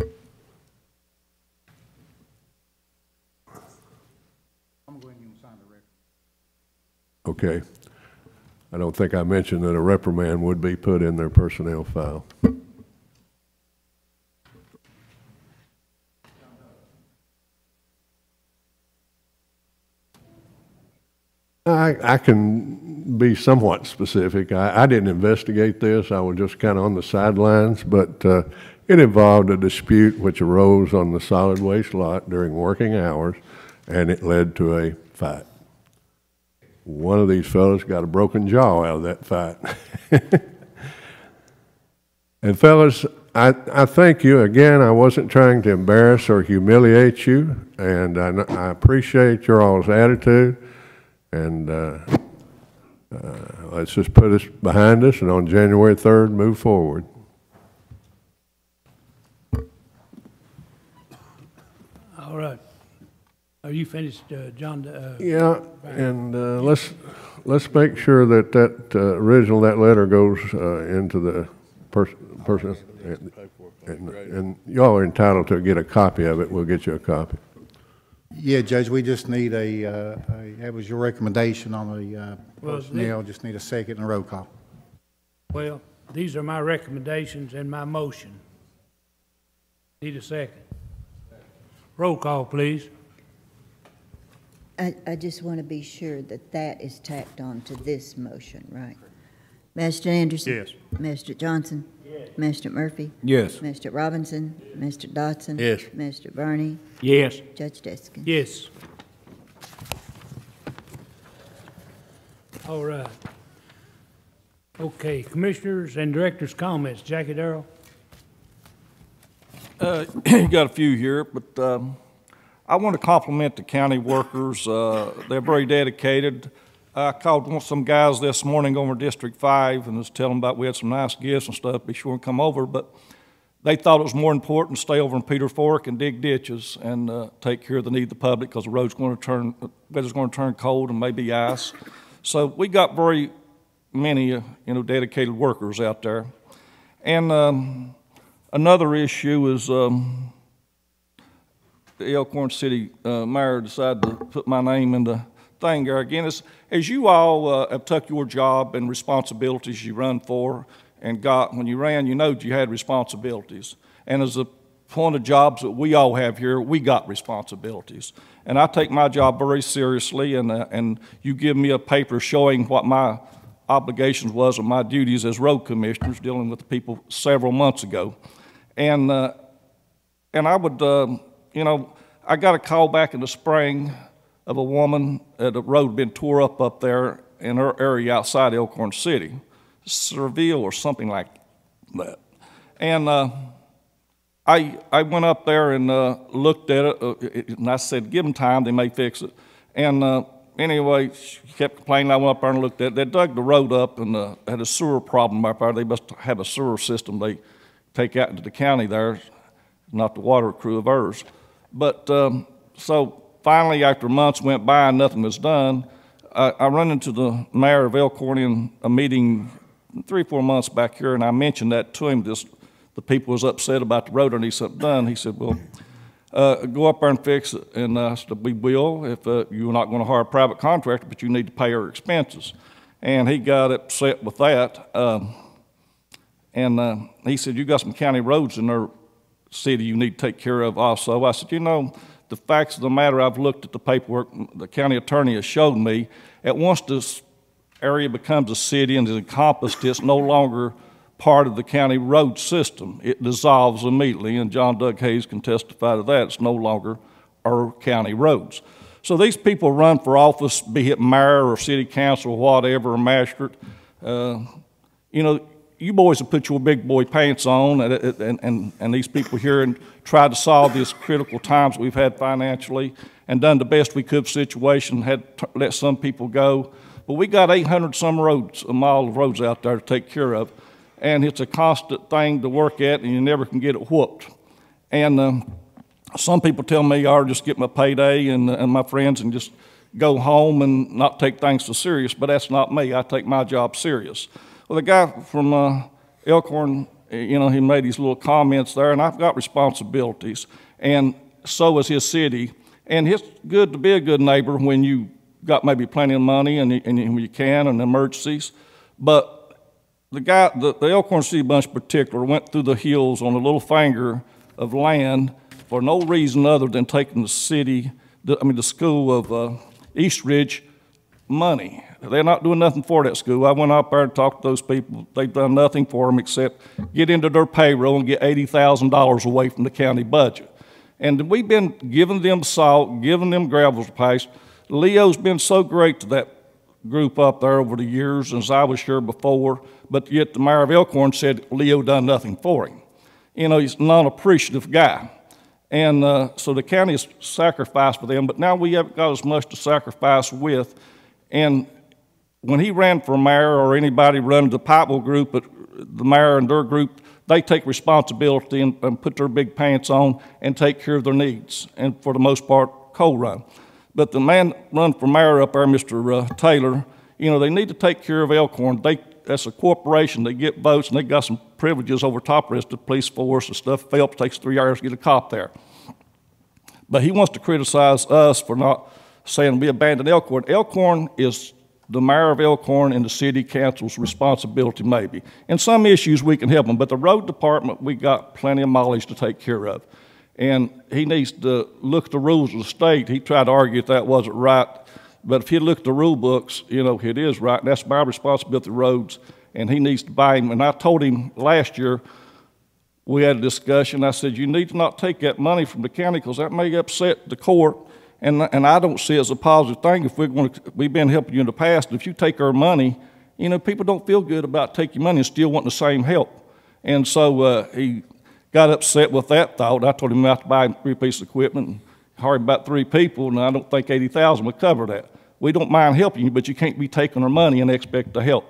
going to sign the record. Okay. I don't think I mentioned that a reprimand would be put in their personnel file. I can be somewhat specific. I didn't investigate this. I was just kind of on the sidelines, but it involved a dispute which arose on the solid waste lot during working hours, and it led to a fight. one of these fellas got a broken jaw out of that fight. And fellas, I thank you again. I wasn't trying to embarrass or humiliate you, and I appreciate your all's attitude. And let's just put this behind us, and on January 3rd, move forward. All right. Are you finished, John? Yeah, and let's make sure that original, that letter goes into the person, and y'all are entitled to get a copy of it. We'll get you a copy. Yeah, Judge, we just need that was your recommendation on the personnel, just need a second and a roll call. Well, these are my recommendations and my motion. Need a second. Roll call, please. I just want to be sure that that is tacked on to this motion, right? Mr. Anderson? Yes. Mr. Johnson? Yes. Mr. Murphy? Yes. Mr. Robinson? Mr. Dodson? Yes. Mr. Burney? Yes. Judge Deskins? Yes. All right. Okay, commissioners and directors' comments. Jackie Darrell? Got a few here, but I want to compliment the county workers. They're very dedicated. I called some guys this morning over District 5 and was telling them about we had some nice gifts and stuff, be sure and come over, but they thought it was more important to stay over in Peter Fork and dig ditches and take care of the need of the public because the road's going to turn, weather's going to turn cold and maybe ice. So we got very many, dedicated workers out there. And another issue is the Elkhorn City mayor decided to put my name in the thing there again. As you all have took your job and responsibilities you run for and got, when you ran, you know you had responsibilities. And as a point of jobs that we all have here, we got responsibilities. And I take my job very seriously, and you give me a paper showing what my obligations was and my duties as road commissioners dealing with the people several months ago. And I would, I got a call back in the spring of a woman at a road been tore up there in her area outside Elkhorn City, Seville or something like that. And I went up there and looked at it, and I said, give them time, they may fix it. And anyway, she kept complaining. I went up there and looked at it. They dug the road up and had a sewer problem up there. They must have a sewer system they take out into the county there, not the water crew of ours. But so finally, after months went by and nothing was done, I run into the mayor of Elkhorn in a meeting 3 or 4 months back here, and I mentioned that to him. The people was upset about the road and need something done. He said, well, go up there and fix it. And I said, we will if you're not going to hire a private contractor, but you need to pay our expenses. And he got upset with that. And he said, you got some county roads in our city you need to take care of also. I said, the facts of the matter, I've looked at the paperwork the county attorney has showed me, that once this area becomes a city and is encompassed, it's no longer part of the county road system. It dissolves immediately, and John Doug Hayes can testify to that. It's no longer our county roads. So these people run for office, be it mayor or city council or whatever, or magistrate. You boys have put your big boy pants on, and these people here and tried to solve these critical times we've had financially and done the best we could for the situation, had to let some people go. But we got 800 some roads, a mile of roads out there to take care of, and it's a constant thing to work at, and you never can get it whooped. And some people tell me I ought to just get my payday and my friends and just go home and not take things so serious, but that's not me. I take my job serious. Well, the guy from Elkhorn, he made these little comments there, and I've got responsibilities, and so is his city. And it's good to be a good neighbor when you got maybe plenty of money and you can, and emergencies. But the Elkhorn City bunch in particular went through the hills on a little finger of land for no reason other than taking the school of East Ridge money. They're not doing nothing for that school. I went up there and talked to those people. They've done nothing for them except get into their payroll and get $80,000 away from the county budget. And we've been giving them salt, giving them gravel paste. Leo's been so great to that group up there over the years, as I was sure before, but yet the mayor of Elkhorn said Leo done nothing for him. You know, he's a non-appreciative guy. And so the county has sacrificed for them, but now we haven't got as much to sacrifice with. And when he ran for mayor, or anybody running the Pikeville group, but the mayor and their group, they take responsibility and put their big pants on and take care of their needs, and for the most part, Coal Run. But the man run for mayor up there, Mr. Taylor, you know, they need to take care of Elkhorn. That's a corporation. They get votes, and they got some privileges over top of the rest of the police force and stuff. Phelps takes 3 hours to get a cop there. But he wants to criticize us for not saying we abandoned Elkhorn. Elkhorn is the mayor of Elkhorn and the city council's responsibility, maybe. In some issues, we can help them, but the road department, we got plenty of mileage to take care of. And he needs to look at the rules of the state. He tried to argue that wasn't right, but if he looked at the rule books, you know, it is right, and that's my responsibility, roads, and he needs to buy him. And I told him last year, we had a discussion, I said, you need to not take that money from the county because that may upset the court, and I don't see it as a positive thing. If we've been helping you in the past, if you take our money, you know, people don't feel good about taking money and still wanting the same help. And so he got upset with that thought. I told him not to buy 3 pieces of equipment and hired about 3 people, and I don't think $80,000 would cover that. We don't mind helping you, but you can't be taking our money and expect to help.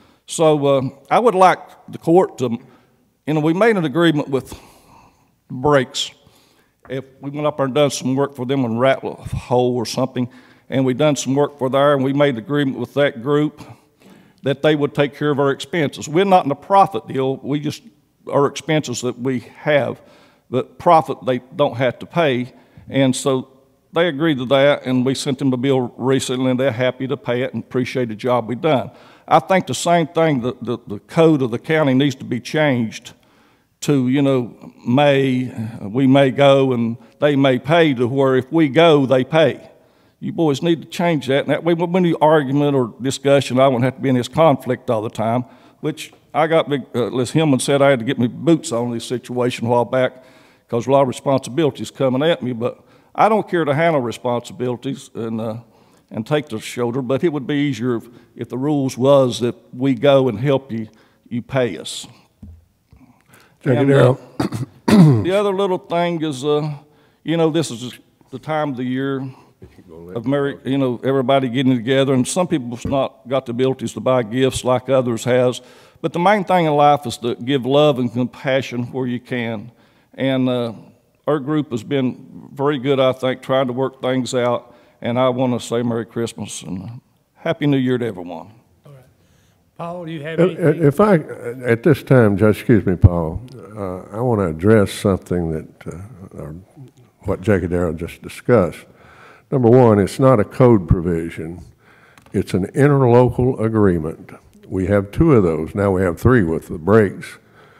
So I would like the court to, you know, we made an agreement with brakes. If we went up there and done some work for them in Rattler Hole or something, and we done some work for there, and we made an agreement with that group that they would take care of our expenses. We're not in a profit deal. We just, our expenses that we have, but profit they don't have to pay. And so they agreed to that, and we sent them a bill recently, and they're happy to pay it and appreciate the job we've done. I think the same thing, the code of the county needs to be changed to, you know, we may go and they may pay, to where if we go, they pay. You boys need to change that. And that way, when any argument or discussion, I won't have to be in this conflict all the time, which I got big, Les Hillman said I had to get my boots on this situation a while back because a lot of responsibilities coming at me, but I don't care to handle responsibilities and take the shoulder, but it would be easier if the rules was that we go and help you, you pay us. And, the other little thing is, you know, this is the time of the year of you know, everybody getting together, and some people's not got the abilities to buy gifts like others has, but the main thing in life is to give love and compassion where you can. And our group has been very good, I think, trying to work things out, and I want to say Merry Christmas and Happy New Year to everyone. Paul, do you have anything? If I, at this time, Judge, excuse me, Paul, I want to address something that, what Jackie Darrell just discussed. Number one, it's not a code provision. It's an interlocal agreement. We have 2 of those. Now we have 3 with the breaks.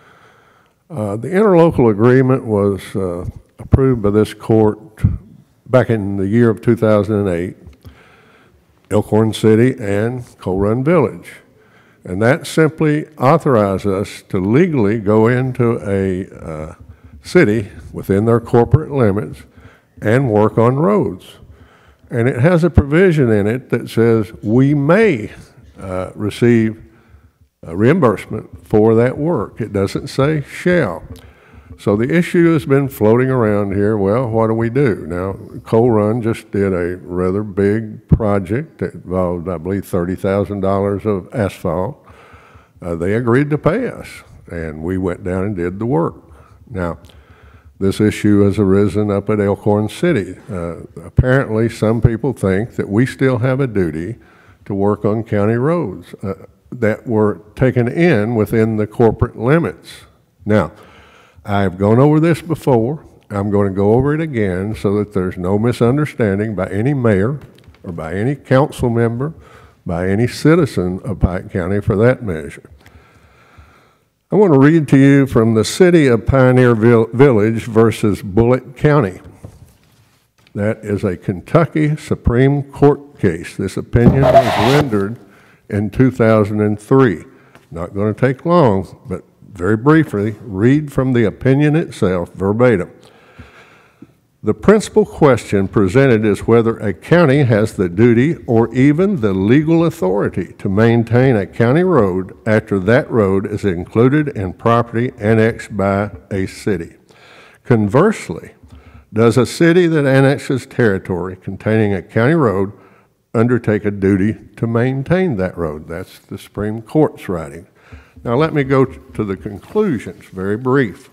The interlocal agreement was approved by this court back in the year of 2008, Elkhorn City and Coal Run Village. And that simply authorized us to legally go into a city within their corporate limits and work on roads. And it has a provision in it that says we may receive reimbursement for that work. It doesn't say shall. So the issue has been floating around here, well, what do we do? Now, Coal Run just did a rather big project that involved, I believe, $30,000 of asphalt. They agreed to pay us, and we went down and did the work. Now, this issue has arisen up at Elkhorn City. Apparently, some people think that we still have a duty to work on county roads that were taken in within the corporate limits. Now, I've gone over this before. I'm going to go over it again so that there's no misunderstanding by any mayor or by any council member, by any citizen of Pike County for that measure. I want to read to you from the City of Pioneer Village versus Bullitt County. That is a Kentucky Supreme Court case. This opinion was rendered in 2003. Not going to take long, but very briefly, read from the opinion itself verbatim. The principal question presented is whether a county has the duty or even the legal authority to maintain a county road after that road is included in property annexed by a city. Conversely, does a city that annexes territory containing a county road undertake a duty to maintain that road? That's the Supreme Court's writing. Now let me go to the conclusions, very brief.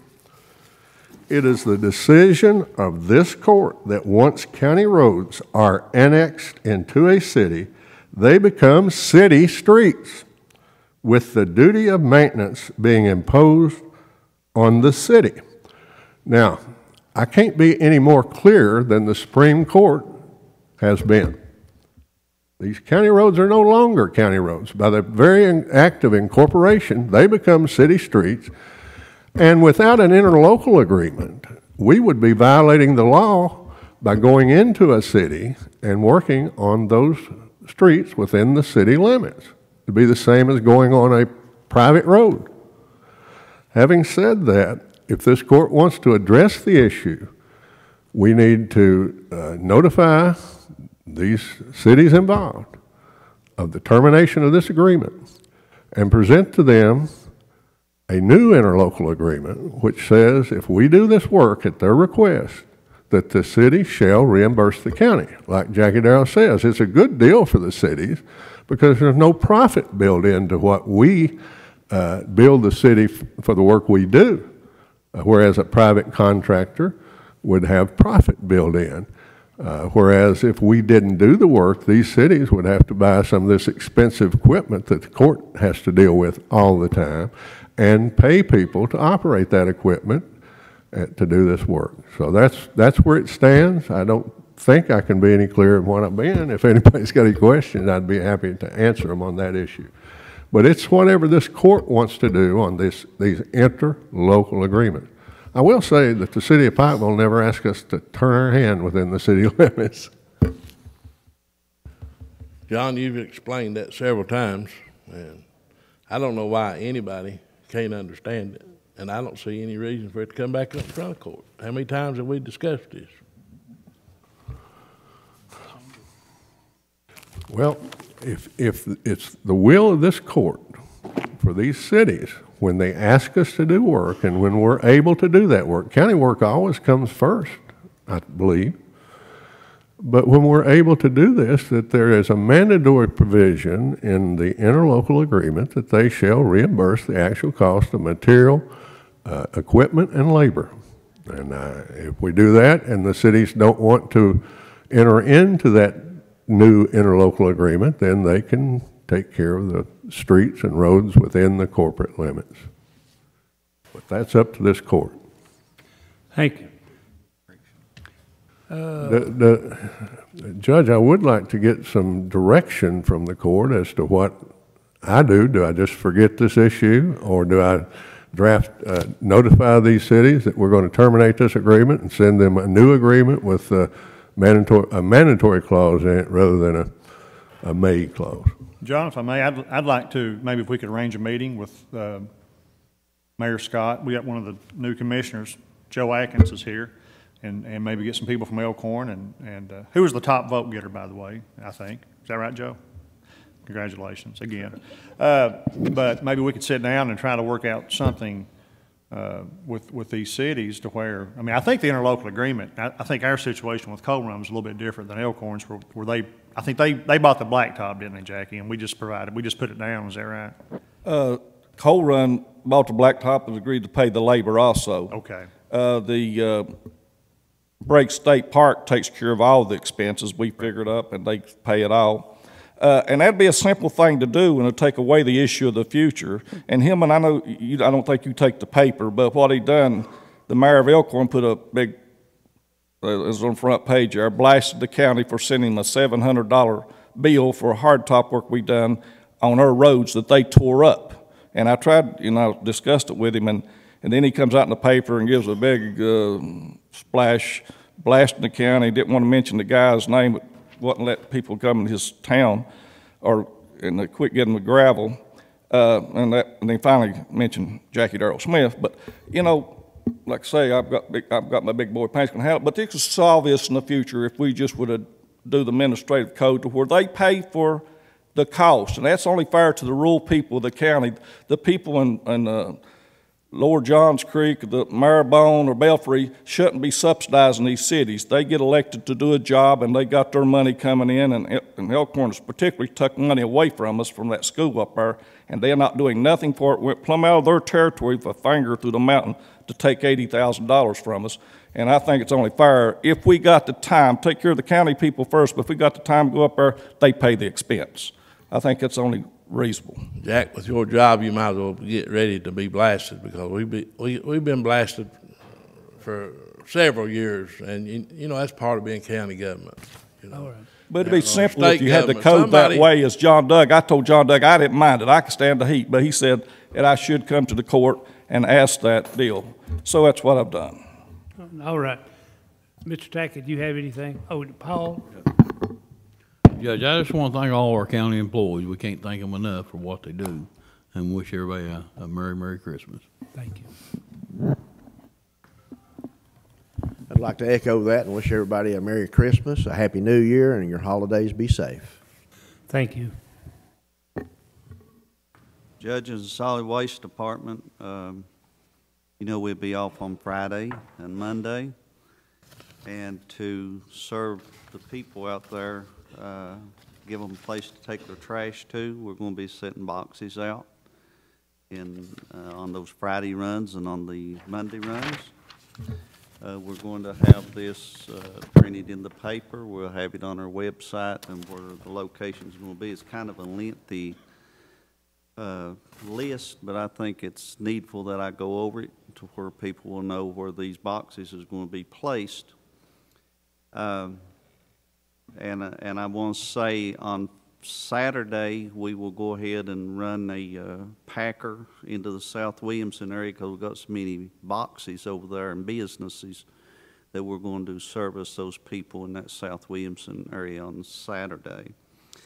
It is the decision of this court that once county roads are annexed into a city, they become city streets, with the duty of maintenance being imposed on the city. Now, I can't be any more clear than the Supreme Court has been. These county roads are no longer county roads. By the very act of incorporation, they become city streets. And without an interlocal agreement, we would be violating the law by going into a city and working on those streets within the city limits. It'd be the same as going on a private road. Having said that, if this court wants to address the issue, we need to notify these cities involved of the termination of this agreement and present to them a new interlocal agreement which says if we do this work at their request, that the city shall reimburse the county. Like Jackie Darrell says, it's a good deal for the cities because there's no profit built into what we bill the city for the work we do, whereas a private contractor would have profit built in. Whereas if we didn't do the work, these cities would have to buy some of this expensive equipment that the court has to deal with all the time and pay people to operate that equipment to do this work. So that's where it stands. I don't think I can be any clearer than what I've been. If anybody's got any questions, I'd be happy to answer them on that issue. But it's whatever this court wants to do on these interlocal agreements. I will say that the city of Pike will never ask us to turn our hand within the city limits. John, you've explained that several times, and I don't know why anybody can't understand it, and I don't see any reason for it to come back up in front of court. How many times have we discussed this? Well, if it's the will of this court for these cities, when they ask us to do work and when we're able to do that work, county work always comes first, I believe. But when we're able to do this, that there is a mandatory provision in the interlocal agreement that they shall reimburse the actual cost of material, equipment, and labor. And if we do that and the cities don't want to enter into that new interlocal agreement, then they can take care of the streets and roads within the corporate limits. But that's up to this court. Thank you. Judge, I would like to get some direction from the court as to what I do. Do I just forget this issue, or do I notify these cities that we're going to terminate this agreement and send them a new agreement with a mandatory clause in it rather than a may clause? John, if I may, I'd like to, maybe if we could arrange a meeting with Mayor Scott. We got one of the new commissioners, Joe Atkins, is here. And maybe get some people from Elkhorn, and who was the top vote getter, by the way, I think. Is that right, Joe? Congratulations again. But maybe we could sit down and try to work out something with these cities to where, I mean, I think the interlocal agreement, I think our situation with Coal Run was a little bit different than Elkhorn's, where they, I think they bought the blacktop, didn't they, Jackie? And we just put it down, is that right? Coal Run bought the blacktop and agreed to pay the labor also. Okay. The Brake State Park takes care of all the expenses we figured up, and they pay it all. And that'd be a simple thing to do, and it'll take away the issue of the future. And him, and I know, I don't think you take the paper, but what he done, the mayor of Elkhorn put a big, it was on the front page there, blasted the county for sending a $700 bill for hard top work we done on our roads that they tore up. And I tried, discussed it with him, and then he comes out in the paper and gives a big splash, blasting the county. Didn't want to mention the guy's name, but wouldn't let people come in his town, and they quit getting the gravel. And they finally mentioned Jackie Darrell Smith. But, like I say, I've got my big boy pants gonna handle it, but they could solve this in the future if we just would do the administrative code to where they pay for the cost, and that's only fair to the rural people of the county. The people in Lower Johns Creek, the Maribone or Belfry shouldn't be subsidizing these cities. They get elected to do a job, and they got their money coming in, and Elkhorn has particularly took money away from us from that school up there, and they're not doing nothing for it. Went plumb out of their territory with a finger through the mountain to take $80,000 from us. And I think it's only fair, if we got the time, take care of the county people first, but if we got the time to go up there, they pay the expense. I think it's only reasonable. Jack, with your job, you might as well get ready to be blasted, because we've been blasted for several years, and you know that's part of being county government. You know. All right. But it'd be simple if you had the code that way as John Doug. I told John Doug I didn't mind it. I could stand the heat, but he said that I should come to the court and ask that deal. So that's what I've done. All right. Mr. Tackett, do you have anything? Oh, Paul? Judge, I just want to thank all our county employees. We can't thank them enough for what they do, and wish everybody a Merry, Merry Christmas. Thank you. I'd like to echo that and wish everybody a Merry Christmas, a Happy New Year, and your holidays be safe. Thank you. Judges and Solid Waste Department, you know, we'll be off on Friday and Monday, and to serve the people out there, give them a place to take their trash to, we're going to be setting boxes out on those Friday runs and on the Monday runs. We're going to have this printed in the paper. We'll have it on our website, and where the location's going to be. It's kind of a lengthy list, but I think it's needful that I go over it to where people will know where these boxes is going to be placed. And I want to say on Saturday we will go ahead and run a packer into the South Williamson area, because we've got so many boxes over there and businesses that we're going to service those people in that South Williamson area on Saturday.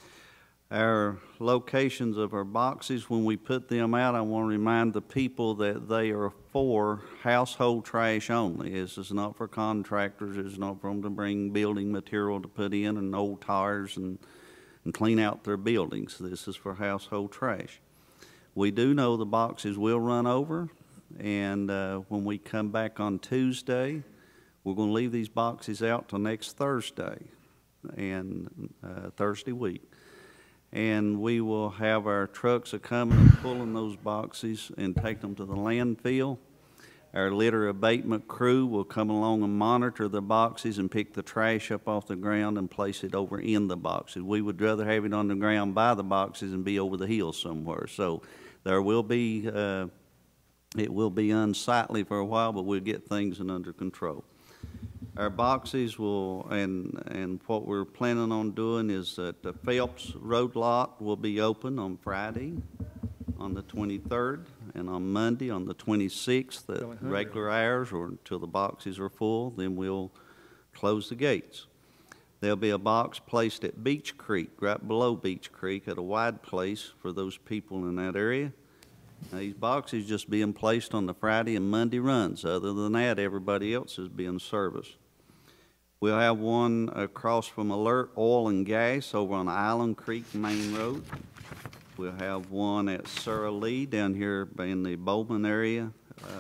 Our locations of our boxes, when we put them out, I want to remind the people that they are for household trash only. This is not for contractors. It's not for them to bring building material to put in and old tires and clean out their buildings. This is for household trash. We do know the boxes will run over, and when we come back on Tuesday, we're going to leave these boxes out till next Thursday, and Thursday week. And we will have our trucks coming and pulling those boxes and take them to the landfill. Our litter abatement crew will come along and monitor the boxes and pick the trash up off the ground and place it over in the boxes. We would rather have it on the ground by the boxes and be over the hill somewhere. So there will be, it will be unsightly for a while, but we'll get things under control. Our boxes will, and what we're planning on doing is that the Phelps Road lot will be open on Friday on the 23rd, and on Monday on the 26th at regular hours or until the boxes are full. Then we'll close the gates. There'll be a box placed at Beach Creek, right below Beach Creek, at a wide place for those people in that area. Now, these boxes just being placed on the Friday and Monday runs. Other than that, everybody else is being serviced. We'll have one across from Alert Oil and Gas over on Island Creek Main Road. We'll have one at Sarah Lee down here in the Bowman area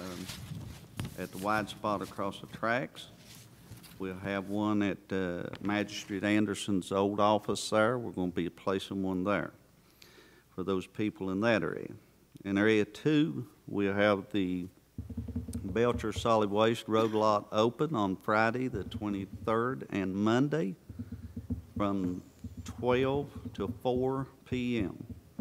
at the wide spot across the tracks. We'll have one at Magistrate Anderson's old office there. We're going to be placing one there for those people in that area. In Area 2, we'll have the Belcher Solid Waste Road lot open on Friday the 23rd and Monday from 12 to 4 p.m.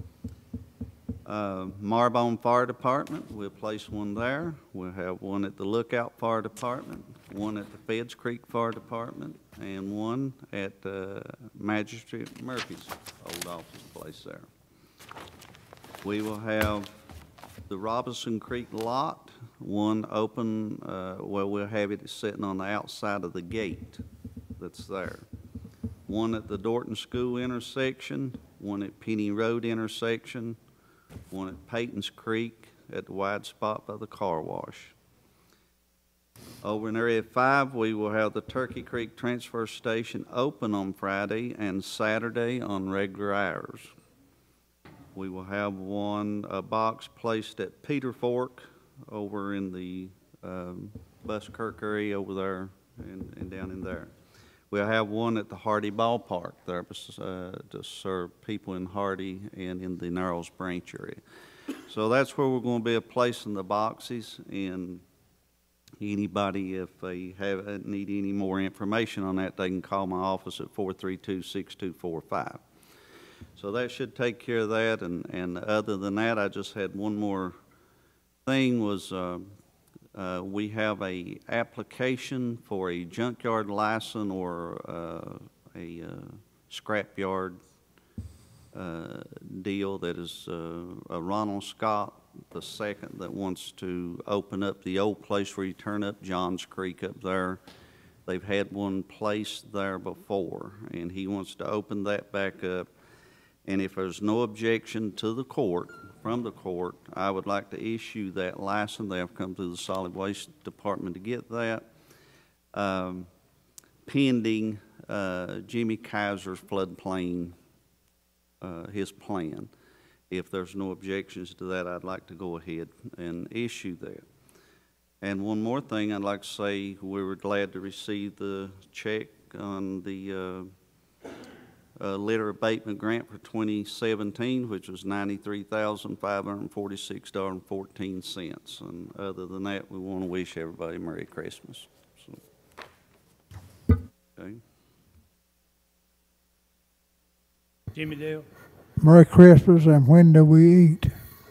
Marbone Fire Department, we'll place one there. We'll have one at the Lookout Fire Department, one at the Feds Creek Fire Department, and one at Magistrate Murphy's old office place there. We will have the Robinson Creek lot, one open, well, we'll have it sitting on the outside of the gate that's there. One at the Dorton School intersection, one at Penny Road intersection, one at Peyton's Creek at the wide spot by the car wash. Over in Area 5, we will have the Turkey Creek Transfer Station open on Friday and Saturday on regular hours. We will have a box placed at Peter Fork over in the Buskirk area over there and down in there. We'll have one at the Hardy Ballpark there to serve people in Hardy and in the Narrows Branch area. So that's where we're going to be placing the boxes, and anybody, if they need any more information on that, they can call my office at 432-6245. So that should take care of that, and other than that, I just had one more thing was we have a application for a junkyard license or a scrapyard deal that is a Ronald Scott II that wants to open up the old place where you turn up Johns Creek up there. They've had one placed there before, and he wants to open that back up. And if there's no objection to the court, from the court, I would like to issue that license. They have come through the Solid Waste Department to get that, pending Jimmy Kaiser's floodplain, his plan. If there's no objections to that, I'd like to go ahead and issue that. And one more thing I'd like to say, we were glad to receive the check on the litter abatement grant for 2017, which was $93,546.14. And other than that, we want to wish everybody Merry Christmas. So, okay. Jimmy Dale. Merry Christmas, and when do we eat?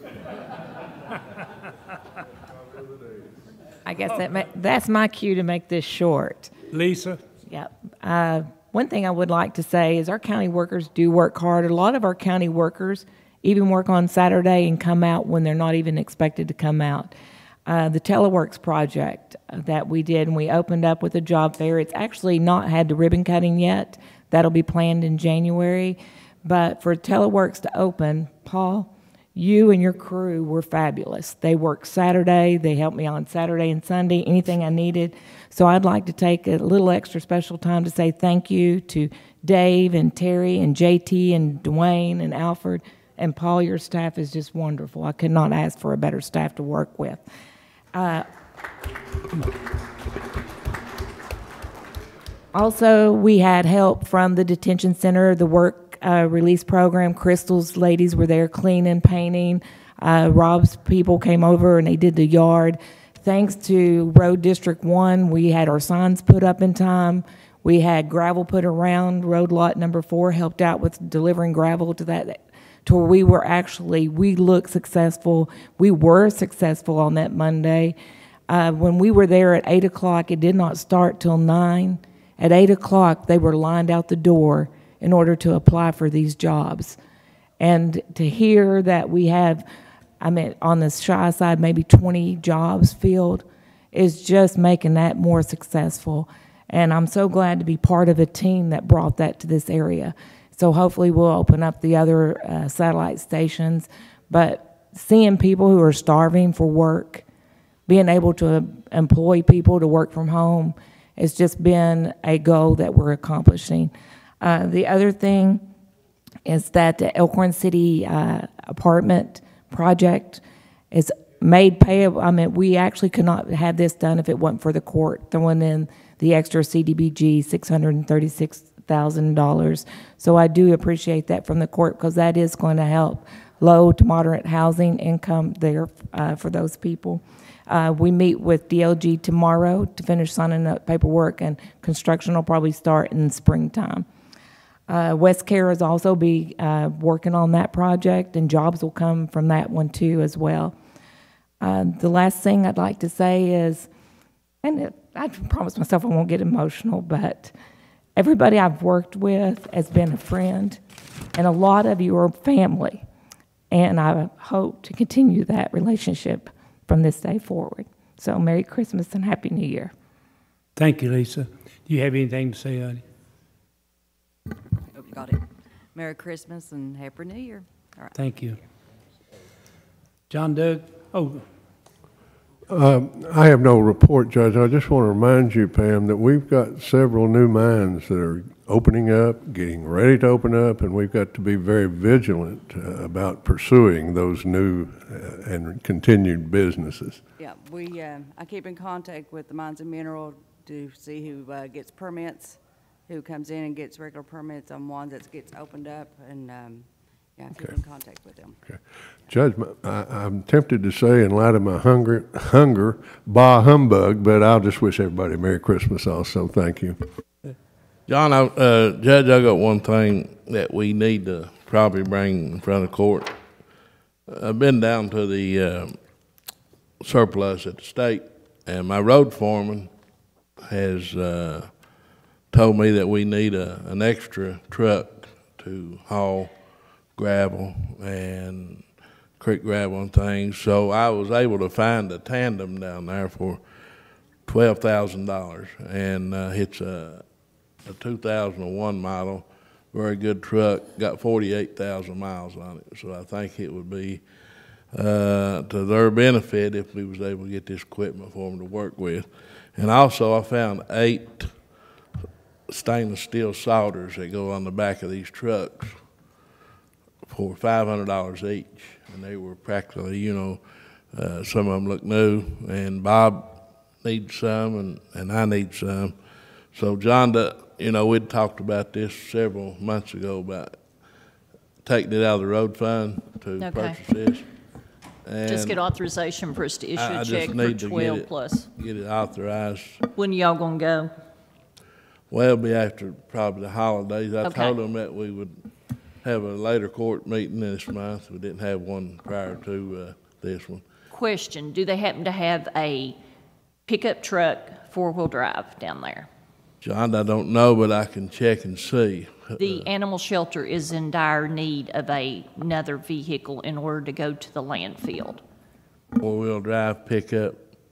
I guess that's my cue to make this short. Lisa? Yep. One thing I would like to say is our county workers do work hard. A lot of our county workers even work on Saturday and come out when they're not even expected to come out. The Teleworks project that we did, and we opened up with a job fair. It's actually not had the ribbon cutting yet. That'll be planned in January. But for Teleworks to open, Paul, you and your crew were fabulous. They worked Saturday. They helped me on Saturday and Sunday, anything I needed. So I'd like to take a little extra special time to say thank you to Dave and Terry and JT and Dwayne and Alfred. And Paul, your staff is just wonderful. I could not ask for a better staff to work with. Also, we had help from the detention center, the work release program. Crystal's ladies were there cleaning, painting. Rob's people came over and they did the yard. Thanks to Road District 1, we had our signs put up in time. We had gravel put around. Road Lot number 4 helped out with delivering gravel to that, to where we looked successful. We were successful on that Monday. When we were there at 8 o'clock, it did not start till 9. At 8 o'clock, they were lined out the door in order to apply for these jobs. And to hear that we have, on the shy side, maybe 20 jobs filled is just making that more successful. And I'm so glad to be part of a team that brought that to this area. So hopefully we'll open up the other satellite stations. But seeing people who are starving for work, being able to employ people to work from home, has just been a goal that we're accomplishing. The other thing is that the Elkhorn City apartment project is made payable. We actually could not have this done if it wasn't for the court throwing in the extra CDBG, $636,000. So I do appreciate that from the court, because that is going to help low to moderate housing income there for those people. We meet with DLG tomorrow to finish signing up paperwork, and construction will probably start in springtime. West Care is also be working on that project, and jobs will come from that one too as well. The last thing I'd like to say is, and I promised myself I won't get emotional, but everybody I've worked with has been a friend, and a lot of you are family, and I hope to continue that relationship from this day forward. So Merry Christmas and Happy New Year. Thank you, Lisa. Do you have anything to say, honey? Hope you got it. Merry Christmas and Happy New Year. All right. Thank you. John Doug? Oh. I have no report, Judge. I just want to remind you, Pam, that we've got several new mines that are opening up, getting ready to open up, and we've got to be very vigilant about pursuing those new and continued businesses. Yeah, I keep in contact with the Mines and Mineral to see who gets permits, who comes in and gets regular permits on ones that gets opened up, and yeah, I keep in contact with them. Okay. Judge, I'm tempted to say, in light of my hunger, bah humbug, but I'll just wish everybody a Merry Christmas also. Thank you. John, Judge, I got one thing that we need to probably bring in front of court. I've been down to the surplus at the state, and my road foreman has told me that we need an extra truck to haul gravel and creek gravel and things. So I was able to find a tandem down there for $12,000, and it's a 2001 model, very good truck, got 48,000 miles on it. So I think it would be to their benefit if we was able to get this equipment for them to work with. And also I found 8 stainless steel solders that go on the back of these trucks for $500 each. And they were practically, you know, some of them look new, and Bob needs some, and I need some. So John, you know, we'd talked about this several months ago about taking it out of the road fund to purchase this. And just get authorization for us to issue a check for 12 plus. Get it authorized. When y'all gonna go? Well, it'll be after probably the holidays. I told them that we would have a later court meeting this month. We didn't have one prior to this one. Question, do they happen to have a pickup truck, 4-wheel drive down there? John, I don't know, but I can check and see. The animal shelter is in dire need of another vehicle in order to go to the landfill. 4-wheel drive pickup.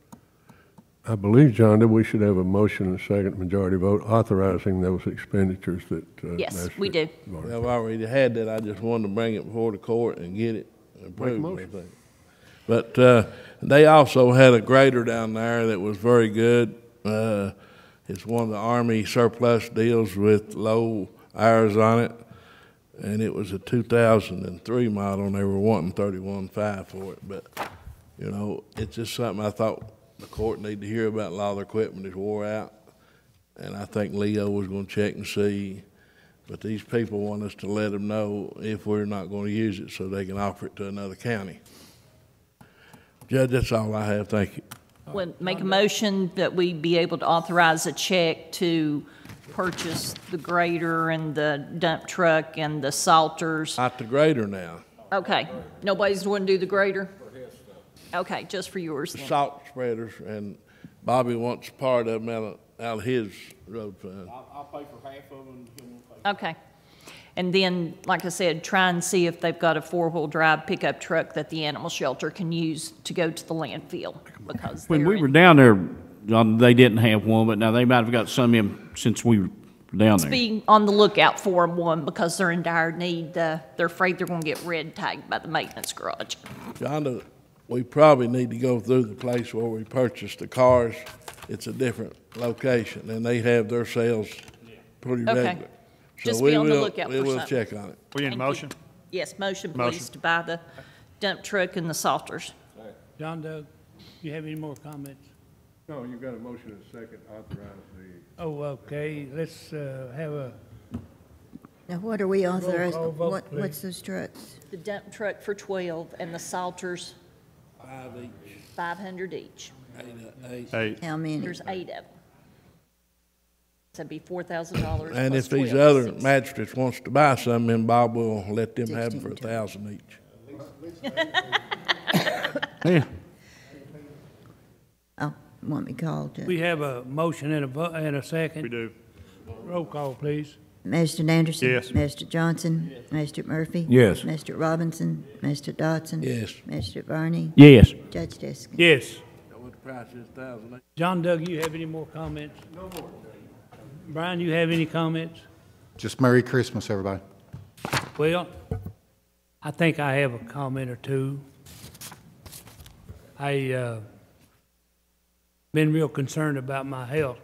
I believe, John, that we should have a motion and a second majority vote authorizing those expenditures that. Yes, we do. Well, I've already had that. I just wanted to bring it before the court and get it approved. But they also had a grader down there that was very good. It's one of the Army surplus deals with low hours on it, and it was a 2003 model, and they were wanting $31,500 for it. But, you know, it's just something I thought the court needed to hear about. A lot of their equipment is wore out, and I think Leo was going to check and see. But these people want us to let them know if we're not going to use it so they can offer it to another county. Judge, that's all I have. Thank you. Well, make a motion that we be able to authorize a check to purchase the grader and the dump truck and the salters. Not the grader now. Okay, nobody's going to do the grader? Okay, just for yours The then. salt spreaders, and Bobby wants part of them out of his road fund. I'll pay for half of them. Okay. And then, like I said, try and see if they've got a 4-wheel drive pickup truck that the animal shelter can use to go to the landfill, because When we were down there, they didn't have one, but now they might have got some in since we were down there. be on the lookout for them, one, because they're in dire need. They're afraid they're going to get red tagged by the maintenance garage. John, we probably need to go through the place where we purchased the cars. It's a different location, and they have their sales pretty regular. So Just be on the lookout for we'll something. check on it. We need a motion? Yes, motion, Motion. please, to buy the dump truck and the salters. John Doug, you have any more comments? No, you've got a motion and a second, authorize the. Oh, okay, let's have a, Now, what are we authorizing? call vote, please. What's those trucks? The dump truck for 12 and the salters, 5 each. 500 each. Eight. How many? There's 8 of them. So it'd be $4,000. And plus if these 12, other 6. magistrates wants to buy some, then Bob will let them have them for 1,000 each. Yeah. Oh, want me called? we have a motion and a second. We do. Roll call, please. Mr. Anderson? Yes. Mr. Johnson? Mr. Murphy? Yes. Mr. Robinson? Mr. Dodson? Yes. Mr. Varney? Yes. Judge Diskin? Yes. What the price is, 1,000 each? John Doug, you have any more comments? No more. Brian, you have any comments? Just Merry Christmas, everybody. Well, I think I have a comment or two. I been real concerned about my health.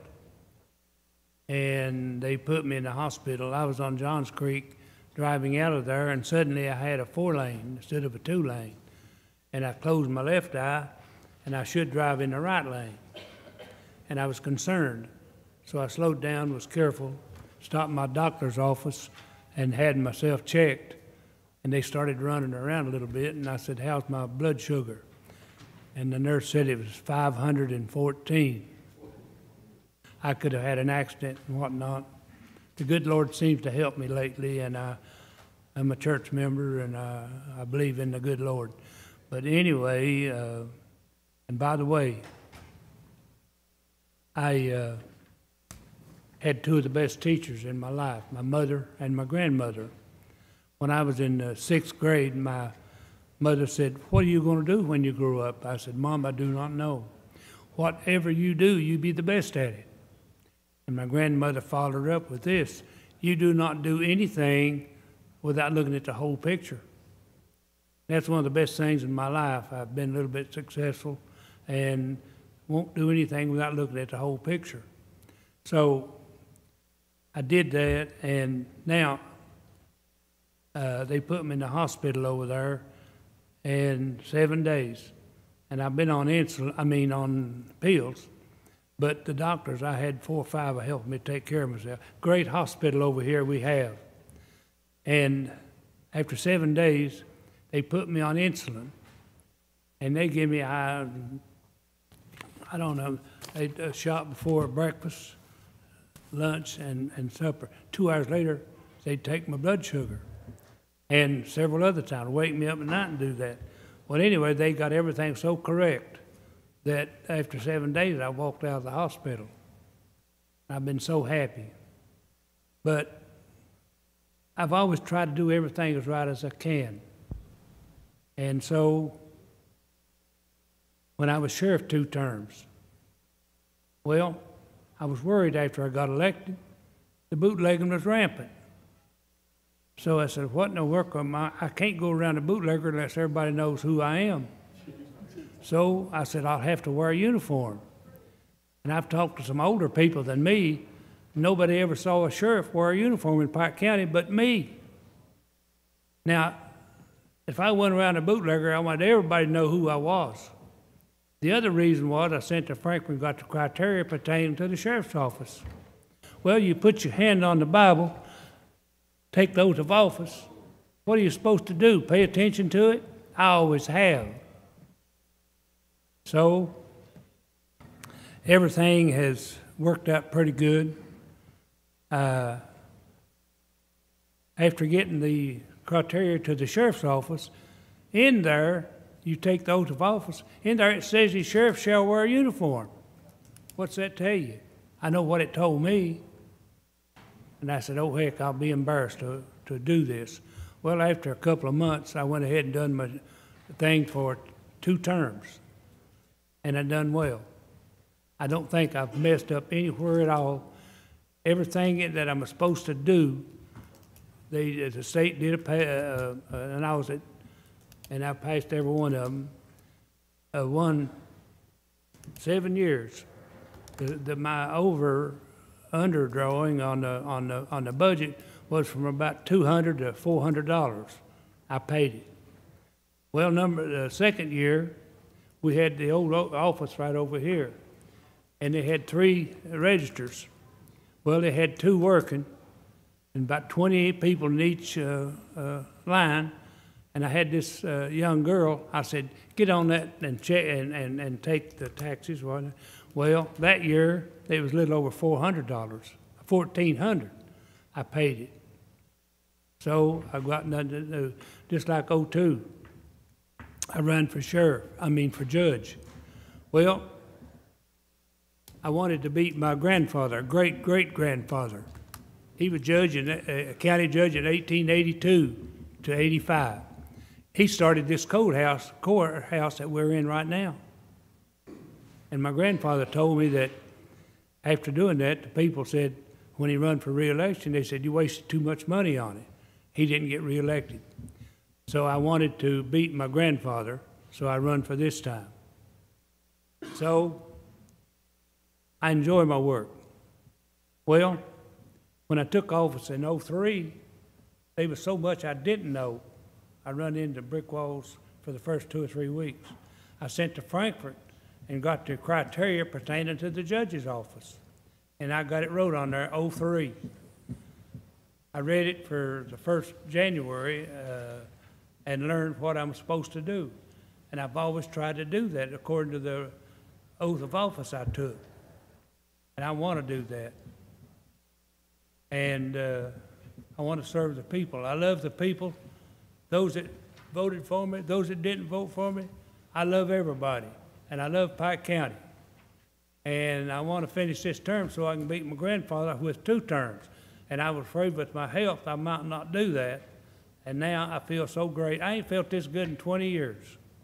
And they put me in the hospital. I was on Johns Creek driving out of there, and suddenly I had a 4-lane instead of a 2-lane. And I closed my left eye, and I should drive in the right lane. And I was concerned. So I slowed down, was careful, stopped my doctor's office, and had myself checked. And they started running around a little bit, and I said, how's my blood sugar? And the nurse said it was 514. I could have had an accident and whatnot. The good Lord seems to help me lately, and I'm a church member, and I believe in the good Lord. But anyway, and by the way, I had two of the best teachers in my life, my mother and my grandmother. When I was in the 6th grade, my mother said, what are you going to do when you grow up? I said, Mom, I do not know. Whatever you do, you be the best at it. And my grandmother followed up with this, you do not do anything without looking at the whole picture. That's one of the best things in my life. I've been a little bit successful and won't do anything without looking at the whole picture. So I did that, and now they put me in the hospital over there in 7 days. And I've been on on pills. But the doctors, I had 4 or 5 that helped me take care of myself. Great hospital over here we have. And after 7 days, they put me on insulin. And they give me, I don't know, a shot before breakfast, lunch, and supper. 2 hours later, they'd take my blood sugar. And several other times, wake me up at night and do that. Well, anyway, they got everything so correct that after 7 days, I walked out of the hospital. I've been so happy. But I've always tried to do everything as right as I can. And so, when I was sheriff 2 terms, well, I was worried after I got elected. The bootlegging was rampant. So I said, what in the world am I can't go around a bootlegger unless everybody knows who I am. So I said, I'll have to wear a uniform. And I've talked to some older people than me. Nobody ever saw a sheriff wear a uniform in Pike County but me. Now, if I went around a bootlegger, I wanted everybody to know who I was. The other reason was I sent to Franklin, got the criteria pertaining to the sheriff's office. Well, you put your hand on the Bible, take the oath of office. What are you supposed to do? Pay attention to it? I always have. So, everything has worked out pretty good. After getting the criteria to the sheriff's office, in there, you take the oath of office, in there it says the sheriff shall wear a uniform. What's that tell you? I know what it told me. And I said, oh, heck, I'll be embarrassed to do this. Well, after a couple of months, I went ahead and done my thing for 2 terms. And I done well. I don't think I've messed up anywhere at all. Everything that I'm supposed to do, the state did and I was at, and I passed every one of them. Won 7 years. My underdrawing on the budget was from about $200 to $400. I paid it. Well, the second year, we had the old office right over here, and they had 3 registers. Well, they had 2 working, and about 28 people in each line. And I had this young girl. I said, "Get on that and check and take the taxes." Well, that year it was a little over $400, $1,400. I paid it. So I've got nothing to do. Just like 02. I run for for judge. Well, I wanted to beat my grandfather, great-great-grandfather. He was a county judge in 1882 to 85. He started this courthouse that we're in right now. And my grandfather told me that after doing that, the people said, when he ran for re-election, they said, you wasted too much money on it. He didn't get re-elected. So I wanted to beat my grandfather, so I run for this time. So I enjoy my work. Well, when I took office in '03, there was so much I didn't know. I run into brick walls for the first 2 or 3 weeks. I sent to Frankfurt and got the criteria pertaining to the judge's office. And I got it wrote on there, '03. I read it for the first January and learned what I'm supposed to do. And I've always tried to do that according to the oath of office I took. And I want to do that. And I want to serve the people. I love the people, those that voted for me, those that didn't vote for me. I love everybody. And I love Pike County. And I want to finish this term so I can beat my grandfather with 2 terms. And I was afraid with my health I might not do that. And now I feel so great. I ain't felt this good in 20 years.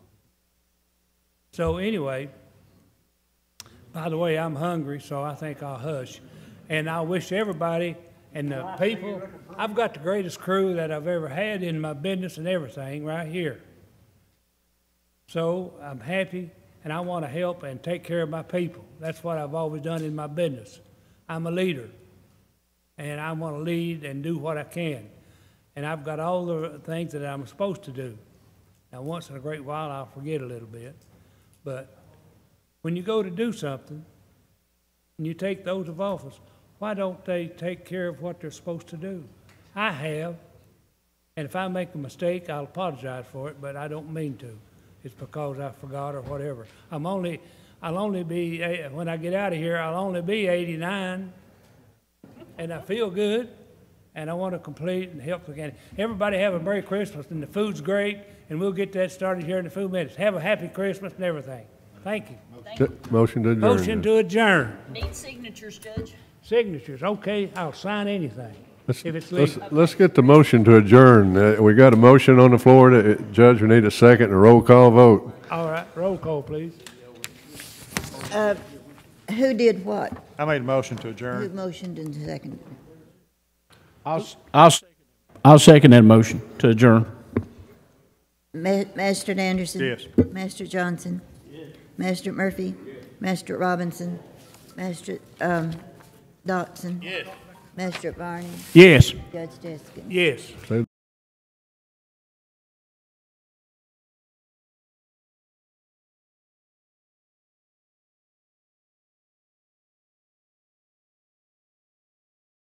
So anyway, by the way, I'm hungry, so I think I'll hush. And I wish everybody and the people, I've got the greatest crew that I've ever had in my business and everything right here. So I'm happy, and I want to help and take care of my people. That's what I've always done in my business. I'm a leader, and I want to lead and do what I can. And I've got all the things that I'm supposed to do. Now, once in a great while, I'll forget a little bit. But when you go to do something, and you take the oath of office, why don't they take care of what they're supposed to do? I have, and if I make a mistake, I'll apologize for it, but I don't mean to. It's because I forgot or whatever. I'll only be, when I get out of here, I'll only be 89, and I feel good, and I want to complete and help again. Everybody have a Merry Christmas, and the food's great, and we'll get that started here in a few minutes. Have a happy Christmas and everything. Thank you. Motion to adjourn. Motion to adjourn. Need signatures, Judge. Signatures, okay, I'll sign anything, if it's legal. Let's get the motion to adjourn. We got a motion on the floor. Judge, we need a second and a roll call vote. All right, roll call, please. Who did what? I made a motion to Who adjourn. motioned and seconded? I'll second that motion to adjourn. Master Anderson? Yes. Master Johnson? Yes. Master Murphy? Yes. Master Robinson? Master Dotson? Yes. Master Barney? Yes. Judge Jessica? Yes.